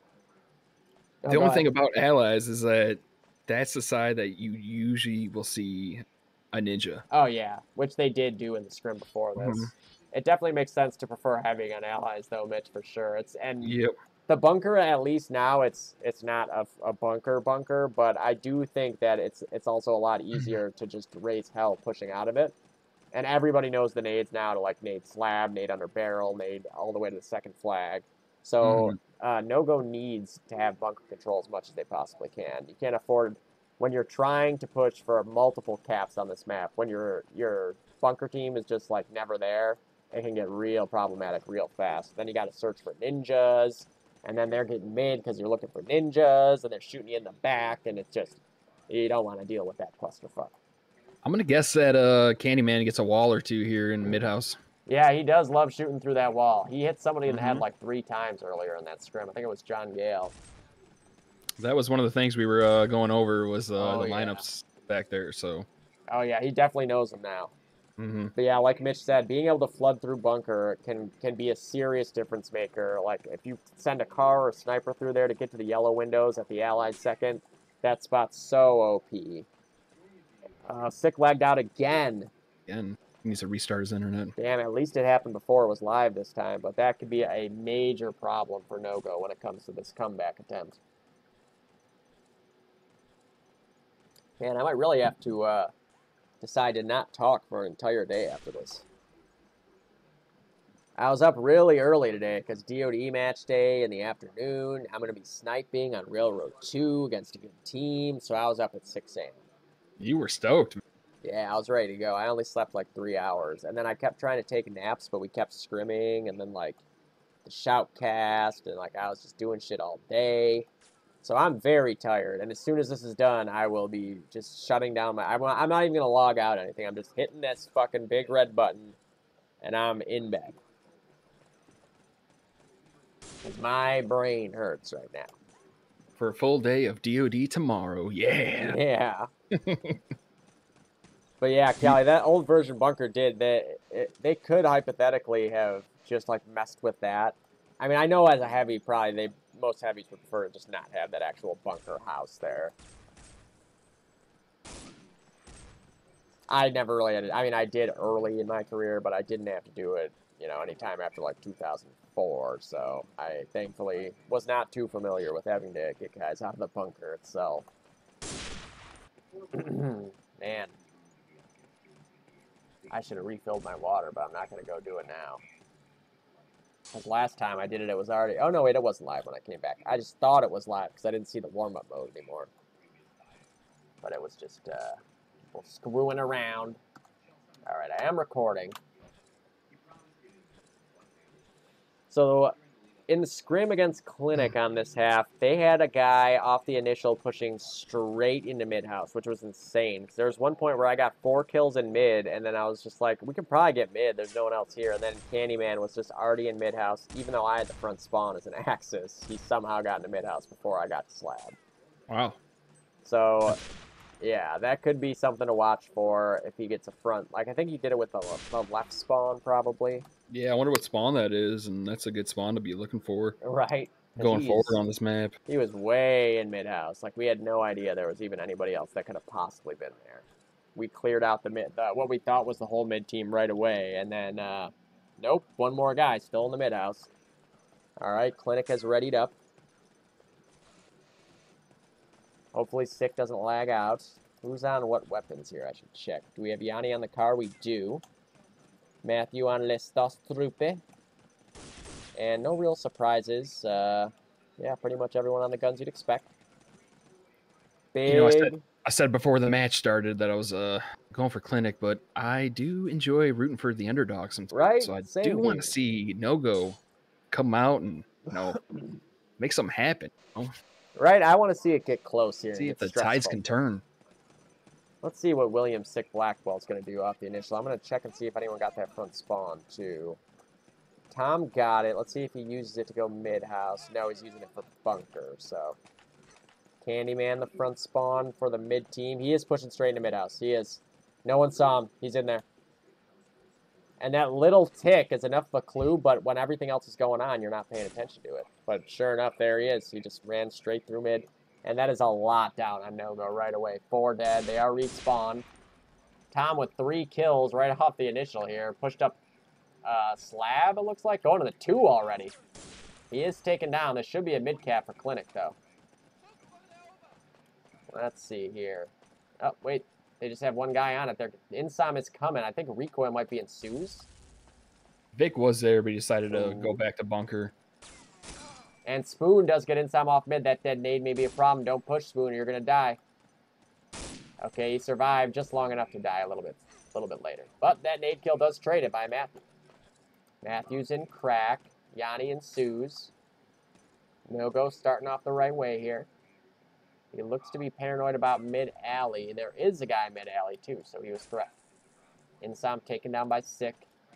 Oh, The go only thing ahead. about allies is that that's the side that you usually will see a ninja. Oh, yeah, which they did do in the scrim before this. Mhm. It definitely makes sense to prefer having an allies, though, Mitch, for sure. It's and Yep. the bunker, at least now, it's it's not a, a bunker bunker, but I do think that it's it's also a lot easier to just raise hell pushing out of it. And everybody knows the nades now to like nade slab, nade under barrel, nade all the way to the second flag. So uh, no-go needs to have bunker control as much as they possibly can. You can't afford, when you're trying to push for multiple caps on this map, when your your bunker team is just like never there, it can get real problematic real fast. Then you got to search for ninjas, and then they're getting mid because you're looking for ninjas, and they're shooting you in the back, and it's just, you don't want to deal with that clusterfuck. I'm gonna guess that uh, Candyman gets a wall or two here in mid house. Yeah, he does love shooting through that wall. He hit somebody in the head Mhm. like three times earlier in that scrim. I think it was John Gale. That was one of the things we were uh, going over was uh, Oh, the yeah. lineups back there. So Oh, yeah, he definitely knows him now. Mm-hmm. But yeah, like Mitch said, being able to flood through bunker can can be a serious difference maker. Like, if you send a car or a sniper through there to get to the yellow windows at the Allied second, that spot's so O P. Uh, Sick lagged out again. Again, he needs to restart his internet. Damn, at least it happened before it was live this time, but that could be a major problem for nogo when it comes to this comeback attempt. Man, I might really have to uh, decide to not talk for an entire day after this. I was up really early today because D O D match day in the afternoon. I'm going to be sniping on Railroad two against a good team, so I was up at six A M You were stoked. Yeah, I was ready to go. I only slept like three hours, and then I kept trying to take naps, but we kept scrimming, and then like the shoutcast, and like I was just doing shit all day. So I'm very tired, and as soon as this is done, I will be just shutting down my... I'm I'm not even going to log out or anything. I'm just hitting this fucking big red button, and I'm in bed. My brain hurts right now. For a full day of D O D tomorrow, yeah. Yeah. But yeah, Callie, that old version bunker did that. It, they could hypothetically have just like messed with that. I mean, I know as a heavy, probably they most heavies would prefer to just not have that actual bunker house there. I never really had it. I mean, I did early in my career, but I didn't have to do it, you know, anytime after like two thousand four. So I thankfully was not too familiar with having to get guys out of the bunker itself. Man. I should have refilled my water, but I'm not going to go do it now. Because last time I did it, it was already... Oh, no, wait, it wasn't live when I came back. I just thought it was live because I didn't see the warm-up mode anymore. But it was just uh, people screwing around. All right, I am recording. So, in the scrim against Clinic on this half, they had a guy off the initial pushing straight into mid-house, which was insane. Because there was one point where I got four kills in mid, and then I was just like, we could probably get mid. There's no one else here. And then Candyman was just already in mid-house. Even though I had the front spawn as an Axis, he somehow got into mid-house before I got to slab. Wow. So, yeah, that could be something to watch for if he gets a front. Like, I think he did it with the, the left spawn, probably. Yeah, I wonder what spawn that is, and that's a good spawn to be looking for. Right. Going forward on this map. He was way in mid-house. Like, we had no idea there was even anybody else that could have possibly been there. We cleared out the mid, the, what we thought was the whole mid team right away, and then, uh, nope, one more guy still in the mid-house. All right, Clinic has readied up. Hopefully Sick doesn't lag out. Who's on what weapons here? I should check. Do we have Yanni on the car? We do. Matthew on Lestos Trupe. And no real surprises. Uh, yeah, pretty much everyone on the guns you'd expect. Big. You know, I said, I said before the match started that I was uh, going for Clinic, but I do enjoy rooting for the underdog sometimes. Right? So I Same do want here. to see nogo come out and, you know, make something happen. You know? Right? I want to see it get close here. See if It's the stressful. tides can turn. Let's see what William Sick Blackwell's going to do off the initial. I'm going to check and see if anyone got that front spawn, too. Tom got it. Let's see if he uses it to go mid-house. No, he's using it for bunker, so. Candyman, the front spawn for the mid-team. He is pushing straight into mid-house. He is. No one saw him. He's in there. And that little tick is enough of a clue, but when everything else is going on, you're not paying attention to it. But sure enough, there he is. He just ran straight through mid. And that is a lot down on nogo right away. Four dead. They are respawned. Tom with three kills right off the initial here. Pushed up uh, slab, it looks like. Going to the two already. He is taken down. This should be a mid-cap for Clinic, though. Let's see here. Oh, wait. They just have one guy on it. Their Insom is coming. I think Recoil might be in Sue's. Vic was there, but he decided to Ooh. go back to bunker. And Spoon does get Insom off mid. That dead nade may be a problem. Don't push, Spoon. You're going to die. Okay, he survived just long enough to die a little bit a little bit later. But that nade kill does trade it by Matthew. Matthews in crack. Yanni and Sue's. nogo starting off the right way here. He looks to be paranoid about mid-alley. There is a guy mid-alley, too, so he was correct. Insom taken down by Sick.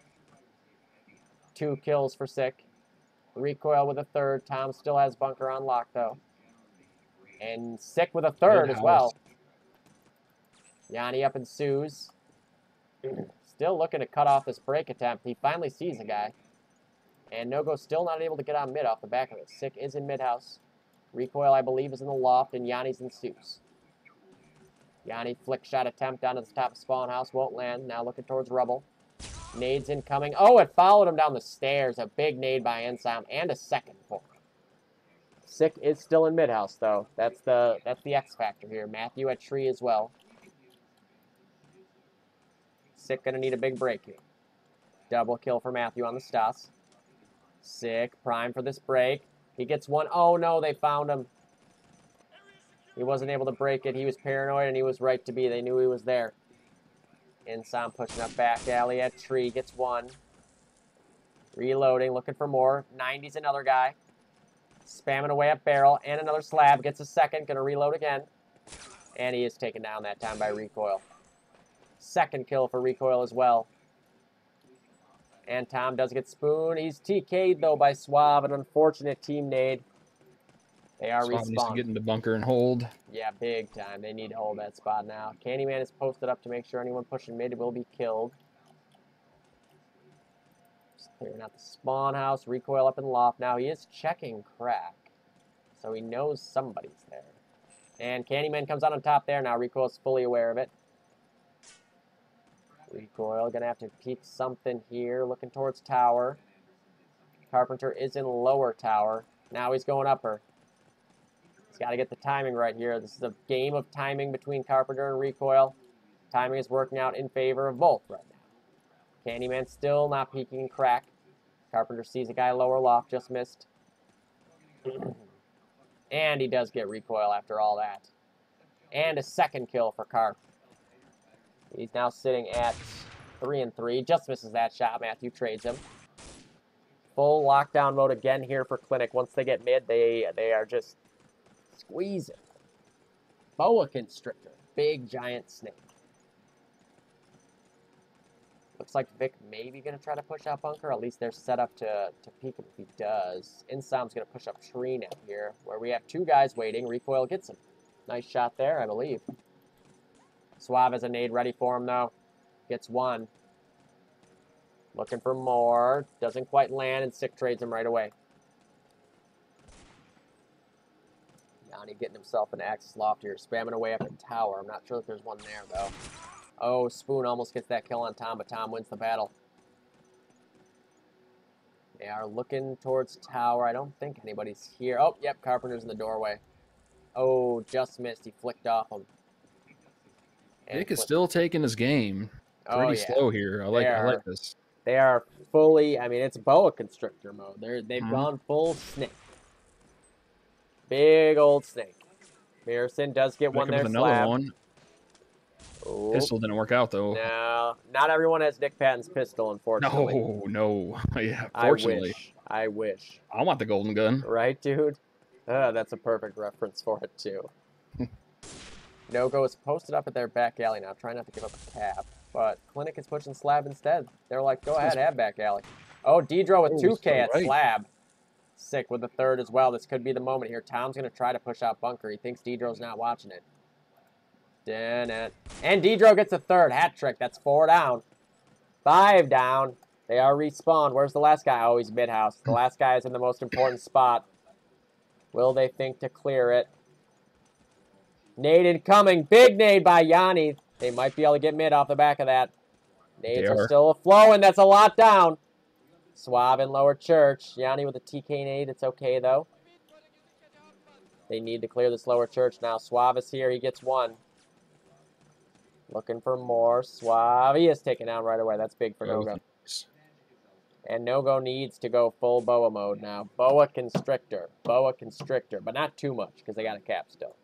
Two kills for Sick. Recoil with a third. Tom still has bunker on lock, though. And Sick with a third as well. Yanni up ensues. Still looking to cut off this break attempt. He finally sees a guy. And Nogo still not able to get on mid off the back of it. Sick is in mid-house. Recoil, I believe, is in the loft, and Yanni's ensues. Yanni flick shot attempt down to the top of spawn house. Won't land. Now looking towards rubble. Nades incoming. Oh, it followed him down the stairs. A big nade by Ensom and a second for him. Sick is still in mid-house, though. That's the that's the X factor here. Matthew at tree as well. Sick gonna need a big break here. Double kill for Matthew on the Stas. Sick prime for this break. He gets one. Oh no, they found him. He wasn't able to break it. He was paranoid and he was right to be. They knew he was there. Ensom pushing up back alley at tree. Gets one. Reloading, looking for more. ninety's another guy. Spamming away up barrel. And another slab. Gets a second. Gonna reload again. And he is taken down that time by Recoil. Second kill for Recoil as well. And Tom does get spoon. He's T K'd, though, by Suave. An unfortunate team nade. They are Suave needs to respawned. get in the bunker and hold. Yeah, big time. They need to hold that spot now. Candyman is posted up to make sure anyone pushing mid will be killed. Just clearing out the spawn house. Recoil up in the loft. Now he is checking crack. So he knows somebody's there. And Candyman comes out on top there. Now Recoil is fully aware of it. Recoil gonna have to peek something here. Looking towards tower. Carpenter is in lower tower. Now he's going upper. He's got to get the timing right here. This is a game of timing between Carpenter and Recoil. Timing is working out in favor of both right now. Candyman still not peeking crack. Carpenter sees a guy lower loft, just missed. And he does get Recoil after all that. And a second kill for Carp. He's now sitting at three and three. Just misses that shot. Matthew trades him. Full lockdown mode again here for Clinic. Once they get mid, they they are just squeezing. Boa Constrictor. Big giant snake. Looks like Vic maybe going to try to push out bunker. At least they're set up to, to peek him if he does. Insom's going to push up tree now here, where we have two guys waiting. Recoil gets him. Nice shot there, I believe. Suave has a nade ready for him, though. Gets one. Looking for more. Doesn't quite land, and Sick trades him right away. Yanni getting himself an Axis loft here. Spamming away up in tower. I'm not sure if there's one there, though. Oh, Spoon almost gets that kill on Tom, but Tom wins the battle. They are looking towards tower. I don't think anybody's here. Oh, yep, Carpenter's in the doorway. Oh, just missed. He flicked off him. And Nick is flicked. still taking his game. Pretty Oh, yeah. slow here. I like They I are- like this. They are fully, I mean, it's Boa Constrictor mode. They're, they've Mhm. gone full snake. Big old snake. Harrison does get Here one comes there, another slab. one. Oh, Pistol didn't work out though. no, not everyone has Nick Patton's pistol, unfortunately. No, no. Yeah, I fortunately. wish. I wish. I want the golden gun. Right, dude? Uh, that's a perfect reference for it, too. Nogo is posted up at their back alley now. Trying not to give up a cap. But Clinic is pushing slab instead. They're like, go ahead, have back alley. Oh, Dedro with Oh, two K so at right. slab. Sick with the third as well. This could be the moment here. Tom's going to try to push out bunker. He thinks Dedro's not watching it. Dun it. And Dedro gets a third. Hat trick. That's four down. Five down. They are respawned. Where's the last guy? Oh, he's mid-house. The last guy is in the most important spot. Will they think to clear it? Nade incoming. Big nade by Yanni. They might be able to get mid off the back of that. Nades They are are. still flowing. That's a lot down. Suave in lower church. Yanni with a T K nade. It's okay, though. They need to clear this lower church now. Suave is here. He gets one. Looking for more. Suave. He is taken down right away. That's big for Both. Nogo. And Nogo needs to go full Boa mode now. Boa Constrictor. Boa Constrictor. But not too much, because they got a cap still.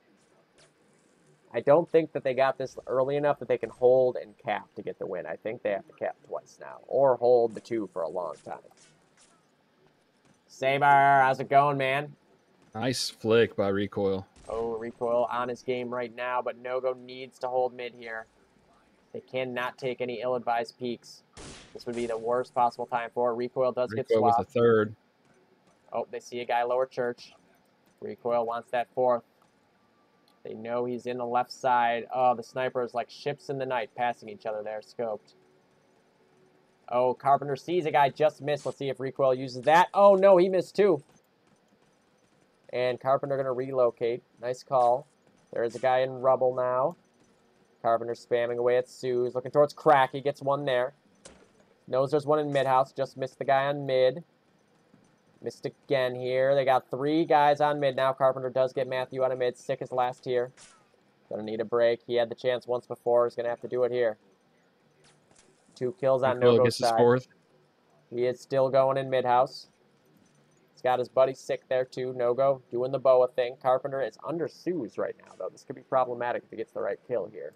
I don't think that they got this early enough that they can hold and cap to get the win. I think they have to cap twice now. Or hold the two for a long time. Saber, how's it going, man? Nice flick by Recoil. Oh, Recoil on his game right now, but Nogo needs to hold mid here. They cannot take any ill-advised peeks. This would be the worst possible time for it. Recoil does get Recoil with swapped. a third. Oh, they see a guy lower church. Recoil wants that fourth. They know he's in the left side. Oh, the sniper is like ships in the night passing each other there, scoped. Oh, Carpenter sees a guy, just missed. Let's see if Recoil uses that. Oh, no, he missed too. And Carpenter going to relocate. Nice call. There is a guy in rubble now. Carpenter spamming away at Sue's. Looking towards Crack. He gets one there. Knows there's one in mid-house. Just missed the guy on mid. Missed again here. They got three guys on mid now. Carpenter does get Matthew out of mid. Sick is last here. Gonna need a break. He had the chance once before. He's gonna have to do it here. Two kills on Nogo's side. Fourth. He is still going in mid-house. He's got his buddy Sick there too. Nogo doing the boa thing. Carpenter is under Sue's right now, though. This could be problematic if he gets the right kill here.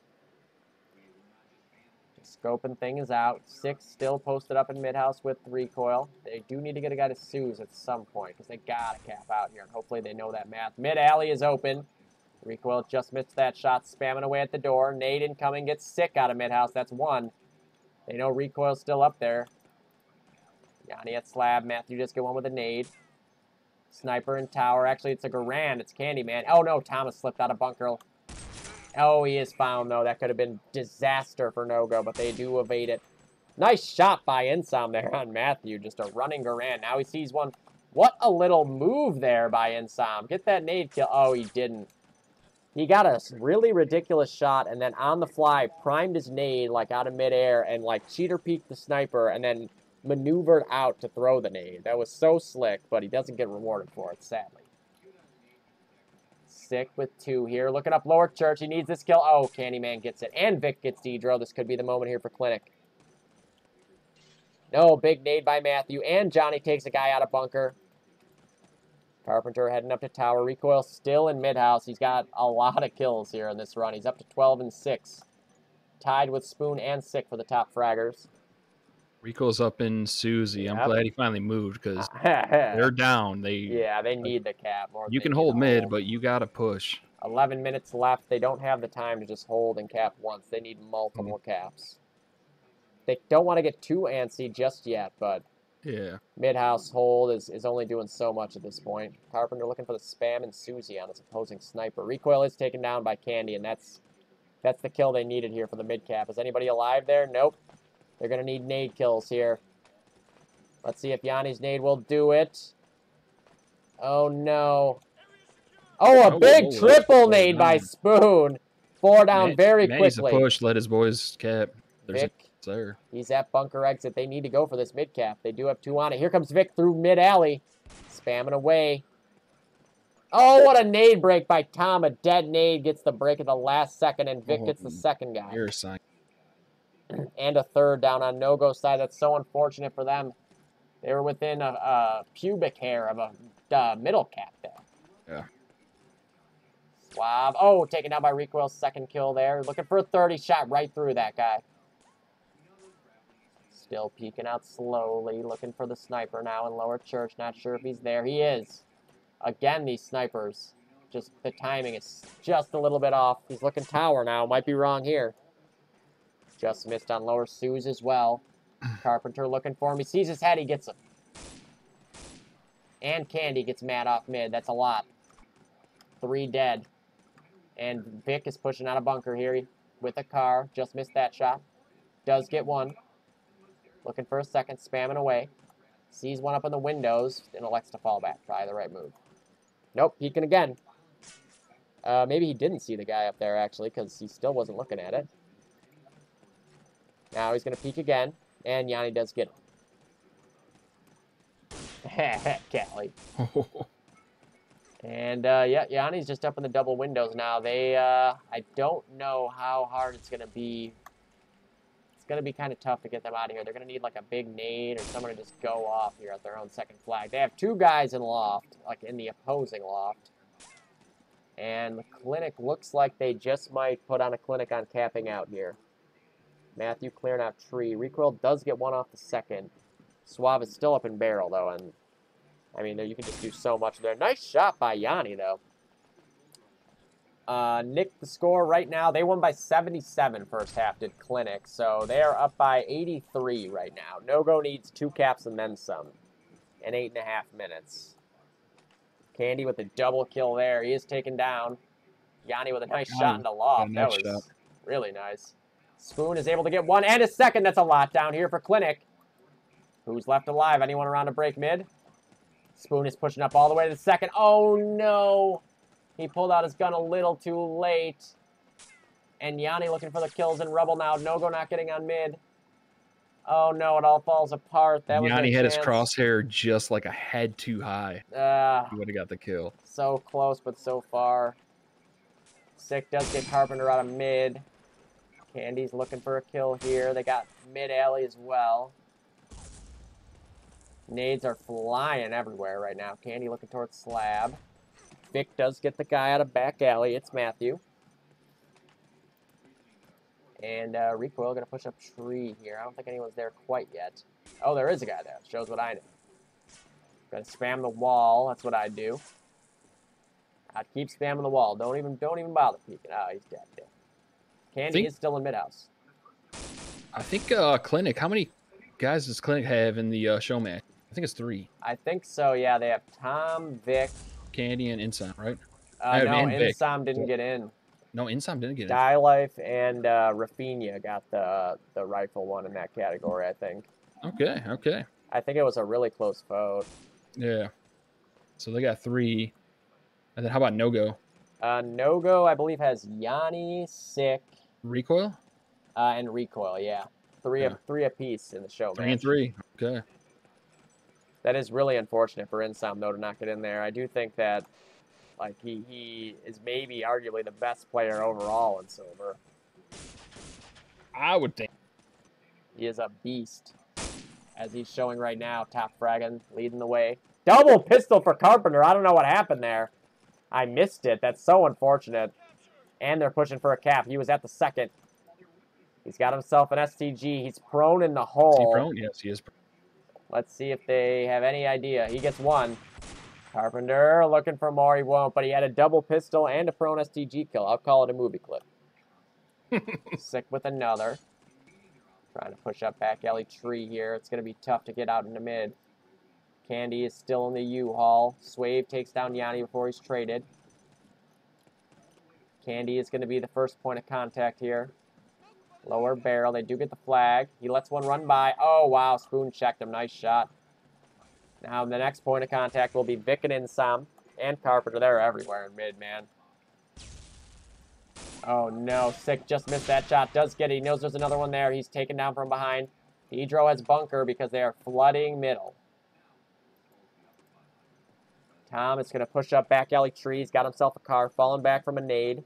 Scoping thing is out. Six still posted up in mid-house with Recoil. They do need to get a guy to Sue's at some point because they got to cap out here. And hopefully they know that math. Mid-alley is open. Recoil just missed that shot, spamming away at the door. Nade incoming, gets Sick out of mid-house. That's one. They know Recoil's still up there. Yanni at slab. Matthew just get one with a nade. Sniper in tower. Actually, it's a Garand. It's Candyman. Oh, no. Thomas slipped out of bunker. Oh, he is found, though. That could have been disaster for Nogo, but they do evade it. Nice shot by Insom there on Matthew. Just a running Garand. Now he sees one. What a little move there by Insom. Get that nade kill. Oh, he didn't. He got a really ridiculous shot, and then on the fly, primed his nade, like, out of midair, and, like, cheater peeked the sniper, and then maneuvered out to throw the nade. That was so slick, but he doesn't get rewarded for it, sadly. Sick with two here. Looking up lower church. He needs this kill. Oh, Candyman gets it. And Vic gets Dedro. This could be the moment here for Clinic. No, big nade by Matthew. And Johnny takes a guy out of bunker. Carpenter heading up to tower. Recoil still in mid-house. He's got a lot of kills here in this run. He's up to twelve and six. Tied with Spoon and Sick for the top fraggers. Recoil's up in Susie. Yep. I'm glad he finally moved because they're down. They yeah, they need the cap more. You can hold mid, but you got to push. eleven minutes left. They don't have the time to just hold and cap once. They need multiple mm-hmm. caps. They don't want to get too antsy just yet, but yeah, mid-house hold is, is only doing so much at this point. Carpenter looking for the spam and Susie on his opposing sniper. Recoil is taken down by Candy, and that's that's the kill they needed here for the mid-cap. Is anybody alive there? Nope. They're going to need nade kills here. Let's see if Yanni's nade will do it. Oh, no. Oh, a big oh, triple nade by Spoon. Four down Man, very Man quickly. Needs to push, let his boys cap. There's Vic, a there. He's at bunker exit. They need to go for this mid cap. They do have two on it. Here comes Vic through mid alley. Spamming away. Oh, what a nade break by Tom. A dead nade gets the break at the last second, and Vic oh, gets the second guy. You're a sign. And a third down on Nogo's side. That's so unfortunate for them. They were within a, a pubic hair of a uh, middle cap there. Yeah. Swab. Oh, taken down by Recoil's second kill there. Looking for a thirty shot right through that guy. Still peeking out slowly. Looking for the sniper now in lower church. Not sure if he's there. He is. Again, these snipers. Just the timing is just a little bit off. He's looking tower now. Might be wrong here. Just missed on lower Sue's as well. Carpenter looking for him. He sees his head. He gets him. And Candy gets mad off mid. That's a lot. Three dead. And Vic is pushing out a bunker here with a car. Just missed that shot. Does get one. Looking for a second. Spamming away. Sees one up in the windows and elects to fall back. Probably the right move. Nope. Peeking again. Uh, maybe he didn't see the guy up there, actually, because he still wasn't looking at it. Now he's going to peek again, and Yanni does get him. Callie. And, uh, yeah, Yanni's just up in the double windows now. They, uh, I don't know how hard it's going to be. It's going to be kind of tough to get them out of here. They're going to need, like, a big nade or someone to just go off here at their own second flag. They have two guys in loft, like in the opposing loft. And the clinic looks like they just might put on a clinic on capping out here. Matthew clearing out tree. Recoil does get one off the second. Suave is still up in barrel, though, and, I mean, you can just do so much there. Nice shot by Yanni, though. Uh, Nick, the score right now, they won by seventy-seven first half, did Clinic, so they are up by eighty-three right now. Nogo needs two caps and then some in eight and a half minutes. Candy with a double kill there. He is taken down. Yanni with a nice Got shot him. in the loft. Yeah, that nice was shot. really nice. Spoon is able to get one and a second. That's a lot down here for Clinic. Who's left alive? Anyone around to break mid? Spoon is pushing up all the way to the second. Oh, no. He pulled out his gun a little too late. And Yanni looking for the kills in Rubble now. Nogo not getting on mid. Oh, no. It all falls apart. That was Yanni their had his chance. crosshair just like a head too high. Uh, He would have got the kill. so close, but so far. Sick does get Carpenter out of mid. Candy's looking for a kill here. They got mid alley as well. Nades are flying everywhere right now. Candy looking towards slab. Vic does get the guy out of back alley. It's Matthew. And uh, Recoil going to push up tree here. I don't think anyone's there quite yet. Oh, there is a guy there. Shows what I know. Going to spam the wall. That's what I do. I'd keep spamming the wall. Don't even don't even bother peeking. Oh, he's dead. dead. Candy Think- is still in mid house. I think uh, Clinic, how many guys does Clinic have in the uh, show match? I think it's three. I think so, yeah. They have Tom, Vic. Candy and Insom, right? Uh, Oh, no, and Vic. Insom didn't get in. No, Insom didn't get in. Die Life and uh, Rafinha got the the rifle one in that category, I think. Okay, okay. I think it was a really close vote. Yeah. So they got three. And then how about No-Go? Uh, Nogo, I believe, has Yanni, Sick, Recoil? uh, and Recoil, yeah. Three, Yeah. of, three apiece in the show, Three man. and three. Okay. That is really unfortunate for Insom, though, to not get in there. I do think that, like, he, he is maybe arguably the best player overall in Silver. I would think. He is a beast, as he's showing right now. Top fragging, leading the way. Double pistol for Carpenter. I don't know what happened there. I missed it. That's so unfortunate. And they're pushing for a cap. He was at the second. He's got himself an S T G. He's prone in the Is he hole. prone? Yes, he is. Let's see if they have any idea. He gets one. Carpenter looking for more. He won't, but he had a double pistol and a prone S T G kill. I'll call it a movie clip. Sick with another. Trying to push up back alley tree here. It's going to be tough to get out in the mid. Candy is still in the U-Haul. Swave takes down Yanni before he's traded. Candy is going to be the first point of contact here. Lower barrel. They do get the flag. He lets one run by. Oh, wow. Spoon checked him. Nice shot. Now the next point of contact will be Vic and Insom and Carpenter. They're everywhere in mid, man. Oh, no. Sick just missed that shot. Does get it. He knows there's another one there. He's taken down from behind. Pedro has bunker because they are flooding middle. Tom is going to push up back alley tree. He's got himself a car. Falling back from a nade.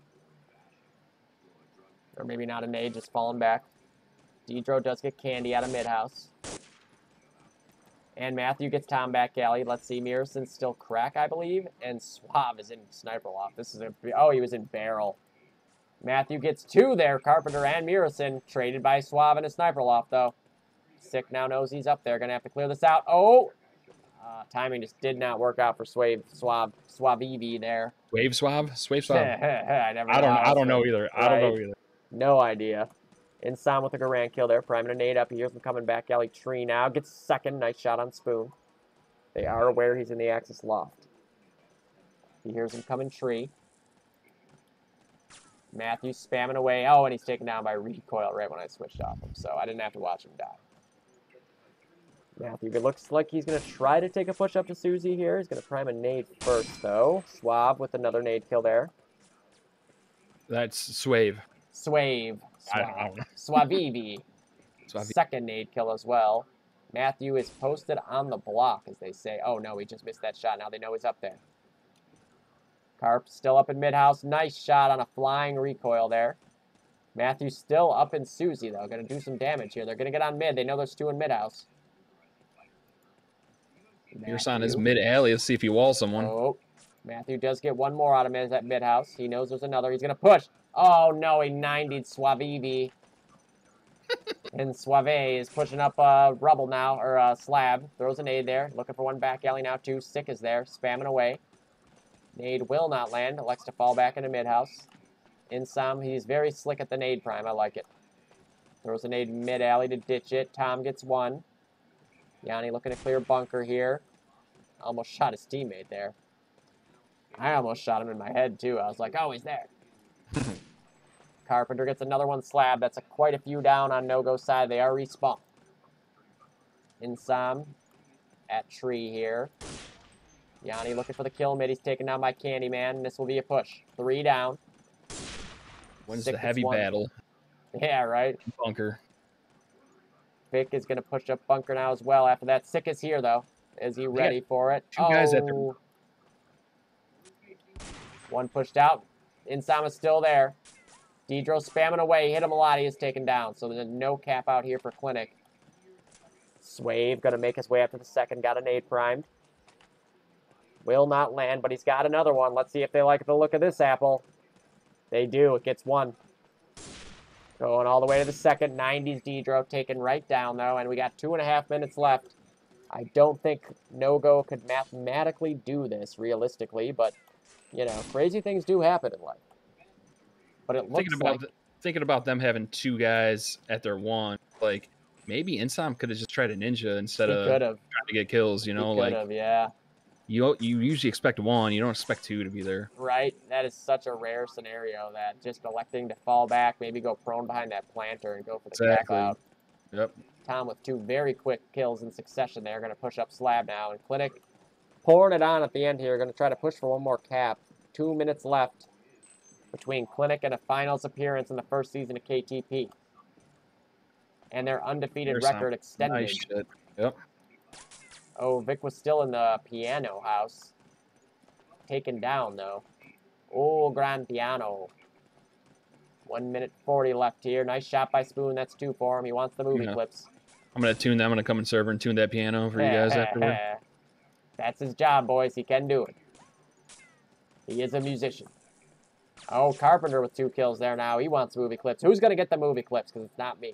Or maybe not a nade, just falling back. Dedro does get Candy out of mid-house. And Matthew gets Tom back alley. Let's see, Mearson's still crack, I believe. And Suave is in sniper loft. This is a... Oh, he was in barrel. Matthew gets two there. Carpenter and Mearson traded by Suave in a sniper loft, though. Sick now knows he's up there. Going to have to clear this out. Oh! Uh, timing just did not work out for Suave, Suave, Suave there. Wave Swab? Swave Swab? I never I don't know. I don't know either. I don't know Right. either. No idea. Insom with a Garand kill there. Priming a nade up. He hears him coming back alley tree now. Gets second. Nice shot on Spoon. They are aware he's in the Axis loft. He hears him coming tree. Matthew spamming away. Oh, and he's taken down by Recoil right when I switched off him. So I didn't have to watch him die. Matthew, it looks like he's going to try to take a push up to Susie here. He's going to prime a nade first, though. Suave with another nade kill there. That's Swave. Swave. I, I don't know. Suavivi. Suave. Second nade kill as well. Matthew is posted on the block, as they say. Oh, no, he just missed that shot. Now they know he's up there. Carp still up in mid-house. Nice shot on a flying recoil there. Matthew still up in Susie, though. Going to do some damage here. They're going to get on mid. They know there's two in mid-house. Mearson is mid-alley. Let's see if he walls someone. Oh, Matthew does get one more out of mid at mid-house. He knows there's another. He's going to push. Oh, no, he ninety'd Suavivi. And Suave is pushing up uh, rubble now, or uh, slab. Throws a nade there. Looking for one back alley now, too. Sick is there, spamming away. Nade will not land. Elects to fall back into mid-house. Insom, he's very slick at the nade prime. I like it. Throws a nade mid-alley to ditch it. Tom gets one. Yanni looking to clear bunker here. Almost shot his teammate there. I almost shot him in my head, too. I was like, oh, he's there. Carpenter gets another one slab. That's a, quite a few down on no-go side. They are respawned. Insam at tree here. Yanni looking for the kill mid. He's taken down by Candyman. This will be a push. Three down. When's Sick the heavy one. battle? Yeah, right. Bunker. Vic is going to push up bunker now as well. After that, Sick is here, though. Is he ready for it? Two guys at the... Oh. One pushed out. Insam is still there. Dedro spamming away. Hit him a lot. He is taken down. So there's no cap out here for Clinic. Swave going to make his way up to the second. Got a nade primed. Will not land, but he's got another one. Let's see if they like the look of this apple. They do. It gets one. Going all the way to the second. nineties Dedro taken right down, though. And we got two and a half minutes left. I don't think no-go could mathematically do this realistically, but, you know, crazy things do happen in life. But it looks thinking about like... the, thinking about them having two guys at their one, like, maybe Insam could have just tried a ninja instead of could've. trying to get kills, you know? He like, could've, yeah. You, you usually expect one. You don't expect two to be there. Right. That is such a rare scenario that just electing to fall back, maybe go prone behind that planter and go for the Exactly. cap out. Yep. Tom with two very quick kills in succession there. Going to push up slab now. And Clinic pouring it on at the end here. Going to try to push for one more cap. Two minutes left between Clinic and a finals appearance in the first season of K T P. And their undefeated There's record some extended. Nice shit. Yep. Oh, Vic was still in the piano house. Taken down, though. Oh, grand piano. One minute forty left here. Nice shot by Spoon. That's two for him. He wants the movie Yeah. clips. I'm going to tune that. I'm going to come and serve and tune that piano for you guys afterward. That's his job, boys. He can do it. He is a musician. Oh, Carpenter with two kills there now. He wants movie clips. Who's going to get the movie clips? Because it's not me.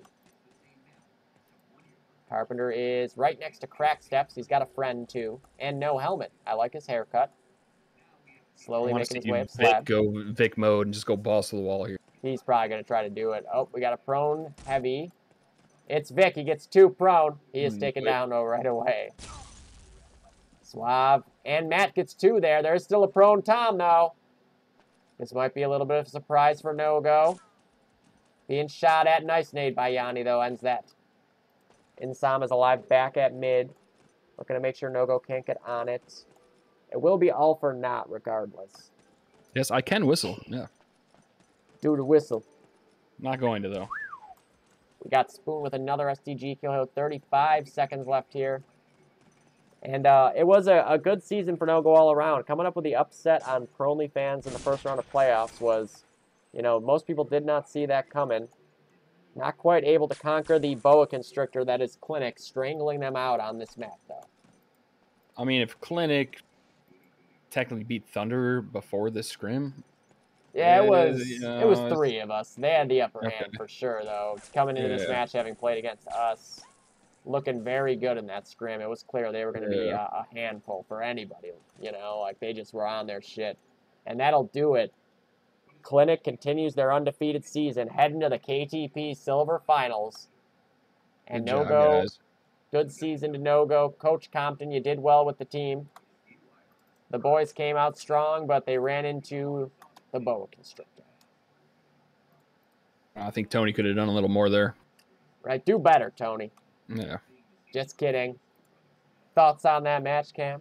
Carpenter is right next to Crack Steps. He's got a friend, too. And no helmet. I like his haircut. Slowly I making his see way up Vic slab. go Vic mode and just go balls to the wall here. He's probably going to try to do it. Oh, we got a prone heavy. It's Vic. He gets two prone. He is Mm, taken Vic. down, though, right away. Suave. And Matt gets two there. There's still a prone Tom, though. This might be a little bit of a surprise for no-go. Being shot at. Nice nade by Yanni, though. Ends that. Insam is alive back at mid. Looking to make sure no-go can't get on it. It will be all for naught regardless. Yes, I can whistle. Yeah. Do the whistle. Not going to, though. We got Spoon with another S D G kill. thirty-five seconds left here. And uh, it was a, a good season for no-go all around. Coming up with the upset on Pronely fans in the first round of playoffs was, you know, most people did not see that coming. Not quite able to conquer the boa constrictor that is Clinic, strangling them out on this map, though. I mean, if Clinic technically beat Thunder before this scrim, Yeah, it Yeah, was you know, it was it's- three of us. They had the upper Okay. hand for sure, though. Coming into this Yeah. match, having played against us, looking very good in that scrim. It was clear they were going to be a, Yeah. a handful for anybody. You know, like they just were on their shit, and that'll do it. Clinic continues their undefeated season, heading to the K T P Silver Finals. And Good job, no-go, guys. good season to no-go. Coach Compton, you did well with the team. The boys came out strong, but they ran into the boa constrictor. I think Tony could have done a little more there. Right, do better, Tony. Yeah. Just kidding. Thoughts on that match, Cam?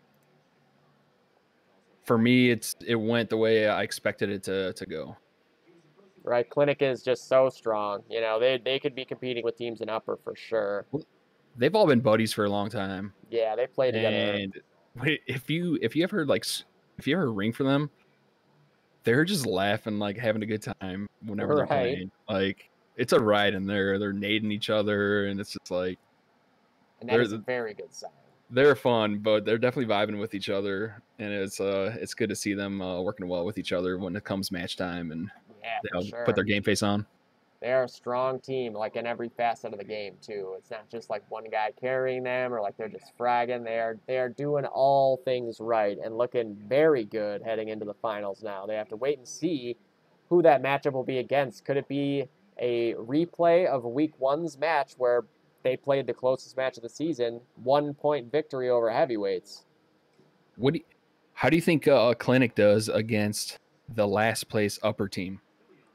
For me, it's it went the way I expected it to, to go. Right, Clinic is just so strong. You know, they they could be competing with teams in upper for sure. They've all been buddies for a long time. Yeah, they play together. And wait, if you if you ever like s- if you ever ring for them, they're just laughing, like having a good time whenever they're Right. playing. Like it's a ride in there. They're nading each other, and it's just like and that they're is a the- very good sign. they're fun, but they're definitely vibing with each other, and it's uh it's good to see them uh, working well with each other when it comes match time, and Yeah, they for all sure. put their game face on. They're a strong team, like in every facet of the game too. It's not just like one guy carrying them or like they're just fragging. They are they are doing all things right and looking very good heading into the finals now. They have to wait and see who that matchup will be against. Could it be a replay of week one's match where they played the closest match of the season, one point victory over heavyweights? What do you, how do you think uh, Clinic does against the last place upper team?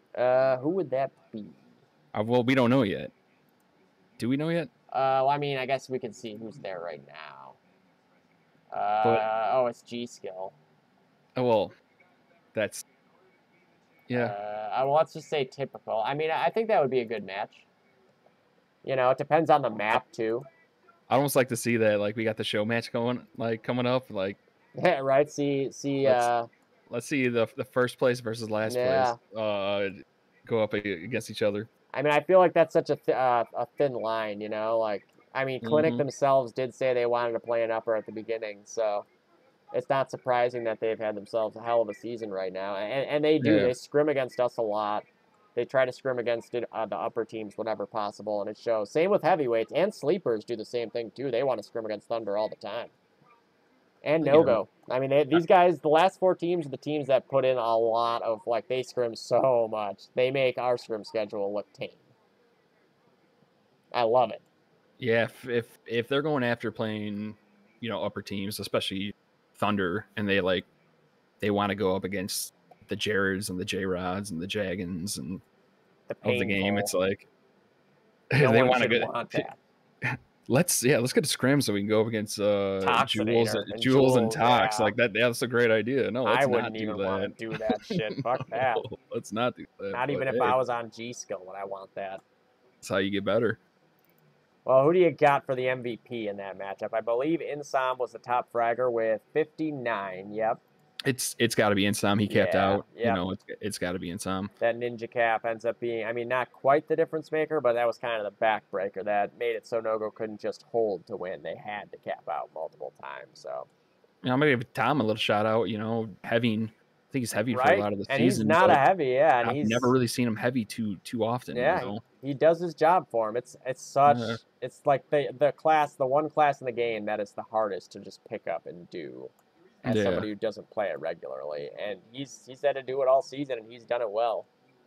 Uh, who would that be? Uh, well, we don't know yet. Do we know yet? Uh, well, I mean, I guess we can see who's there right now. Uh, But- oh, it's G Skill. Oh, well, that's yeah. Uh, well, let's just say typical. I mean, I think that would be a good match. You know, it depends on the map too. I almost like to see that. Like we got the show match going, like coming up. Like Yeah, right. See, see. Let's- Uh, let's see the the first place versus last Yeah. place uh go up a- against each other. I mean, I feel like that's such a th- uh, a thin line. You know, like I mean, Clinic Mhm. themselves did say they wanted to play an upper at the beginning, so it's not surprising that they've had themselves a hell of a season right now, and and they do. Yeah. They scrim against us a lot. They try to scrim against it, uh, the upper teams whenever possible, and it shows. Same with heavyweights and sleepers do the same thing too. They want to scrim against Thunder all the time. And Yeah. Nogo. I mean, they, these guys, the last four teams are the teams that put in a lot of, like, they scrim so much. They make our scrim schedule look tame. I love it. Yeah, if, if if they're going after playing, you know, upper teams, especially Thunder, and they like they want to go up against the Jareds and the J Rods and the JaGGons and The of the game, it's painful. like No they one want to should go. want that. Let's yeah, let's get a scrim so we can go up against uh Jules, Toxinator and Jules and Jules, Tox. yeah. Like that. That's a great idea. No, let's I not wouldn't do even that. want to do that shit. Fuck that. No, let's not do that. Not even but, if hey, I was on G Skill would I want that. That's how you get better. Well, who do you got for the M V P in that matchup? I believe Insom was the top fragger with fifty-nine. Yep. It's it's got to be Insom. He capped Yeah, out. yeah. You know, it's it's got to be Insom. That ninja cap ends up being, I mean, not quite the difference maker, but that was kind of the backbreaker that made it so Nogo couldn't just hold to win. They had to cap out multiple times. So You know, I'm gonna give Tom a little shout out. You know, heavy. I think he's heavy for right, a lot of the and season. he's not a but heavy, yeah, and I've he's never really seen him heavy too too often. yeah, You know? he does his job for him. It's it's such Yeah. it's like the the class, the one class in the game that is the hardest to just pick up and do as Yeah. somebody who doesn't play it regularly. And he's he's had to do it all season, and he's done it well.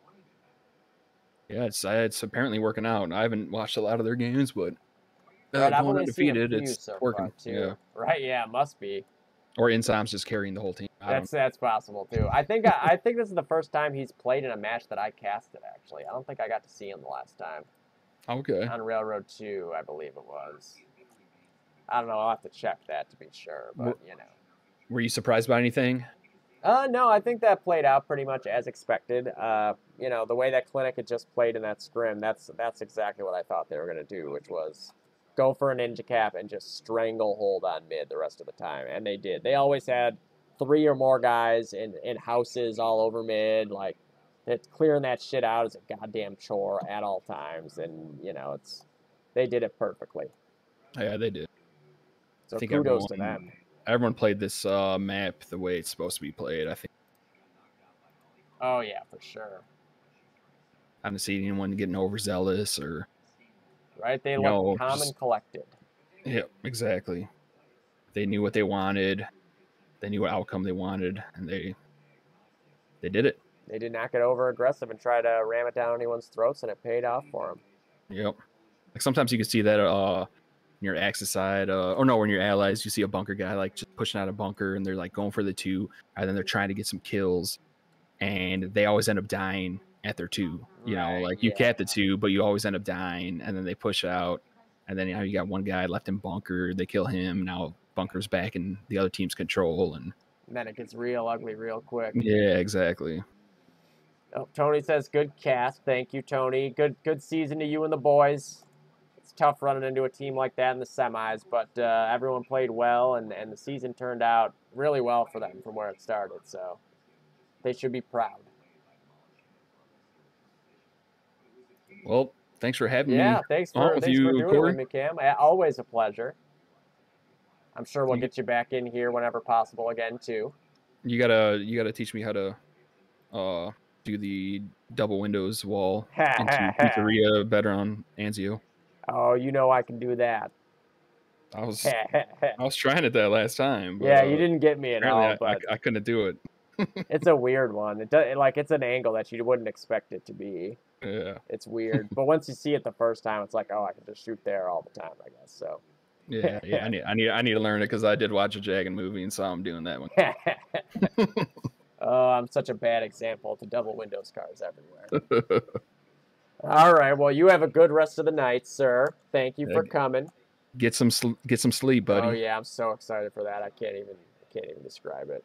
Yeah, it's it's apparently working out. I haven't watched a lot of their games, but uh, Right, I've going only seen a undefeated, few it's so working. far too. Yeah, Right, yeah, it must be. or Insom's just carrying the whole team. I That's that's possible too. I think I, I think this is the first time he's played in a match that I casted. Actually, I don't think I got to see him the last time don't. Okay. on Railroad Two. I believe it was. I don't know. I'll have to check that to be sure, but you know. Were you surprised by anything? Uh, no, I think that played out pretty much as expected. Uh, you know, the way that Clinic had just played in that scrim, that's that's exactly what I thought they were gonna do, which was go for a ninja cap and just stranglehold on mid the rest of the time, and they did. They always had three or more guys in, in houses all over mid, like it, clearing that shit out is a goddamn chore at all times, and you know it's they did it perfectly. Yeah, they did. So I think kudos to everyone- them. Everyone played this uh, map the way it's supposed to be played. I think Oh yeah, for sure. I haven't seen anyone getting overzealous or. Right? They No, look calm just- and collected. Yeah, exactly. They knew what they wanted. They knew what outcome they wanted, and they they did it. They did not get over aggressive and try to ram it down anyone's throats, and it paid off for them. Yep. Like sometimes you can see that uh in your Axis side, uh, or no, when your allies, you see a bunker guy like just pushing out a bunker, and they're like going for the two, and then they're trying to get some kills, and they always end up dying at their two. You know, Right, like you yeah. cap the two, but you always end up dying, and then they push out, and then you know you got one guy left in bunker, they kill him. Now bunker's back in the other team's control, and And then it gets real ugly real quick. yeah, exactly. Oh, Tony says, good cast. Thank you, Tony. Good good season to you and the boys. It's tough running into a team like that in the semis, but uh, everyone played well, and, and the season turned out really well for them from where it started, so they should be proud. Well, thanks for having Yeah, me. thanks on for, with thanks you, for doing Corey. it with me, Cam. Uh, Always a pleasure. I'm sure we'll You- get you back in here whenever possible again, too. You gotta you gotta teach me how to uh do the double windows wall into pizzeria better on Anzio. Oh, you know I can do that. I was I was trying it that last time. But, Yeah, uh, you didn't get me at apparently all, I, but I, I couldn't do it. it's a weird one. It does, like it's an angle that you wouldn't expect it to be. Yeah, It's weird, but once you see it the first time, it's like, oh, I can just shoot there all the time, I guess. So, yeah, yeah. I need I need I need to learn it because I did watch a JaGGoN movie and saw him doing that one. Oh, I'm such a bad example to double windows cars everywhere. All right. Well, you have a good rest of the night, sir. Thank you for coming. Get some sl- get some sleep, buddy. Oh yeah, I'm so excited for that. I can't even I can't even describe it.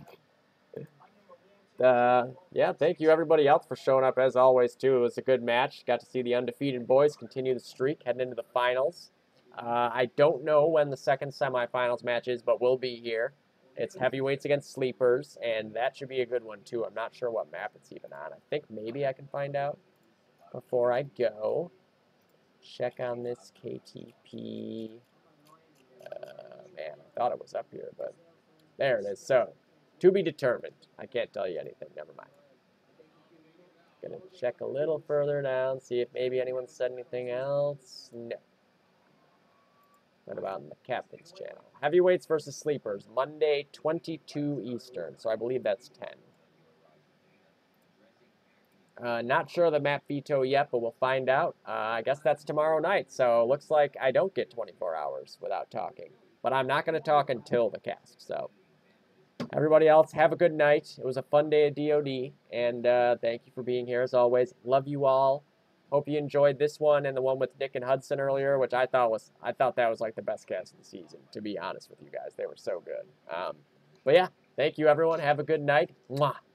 uh, yeah, thank you everybody else for showing up as always too. It was a good match. Got to see the undefeated boys continue the streak heading into the finals. Uh, I don't know when the second semifinals match is, but we'll be here. It's heavyweights against sleepers, and that should be a good one too. I'm not sure what map it's even on. I think maybe I can find out before I go. Check on this K T P. Uh, man, I thought it was up here, but there it is. So, to be determined. I can't tell you anything. Never mind. Gonna check a little further down, see if maybe anyone said anything else. No. What about in the captain's channel? Heavyweights versus sleepers, Monday, twenty-two Eastern. So I believe that's ten. Uh, not sure of the map veto yet, but we'll find out. Uh, I guess that's tomorrow night. So looks like I don't get twenty-four hours without talking. But I'm not going to talk until the cast. So everybody else, have a good night. It was a fun day of D O D. And uh, thank you for being here as always. Love you all. Hope you enjoyed this one and the one with Nick and Hudson earlier, which I thought was I thought that was like the best cast of the season, to be honest with you guys. They were so good. Um, but yeah, thank you everyone. Have a good night. Mwah.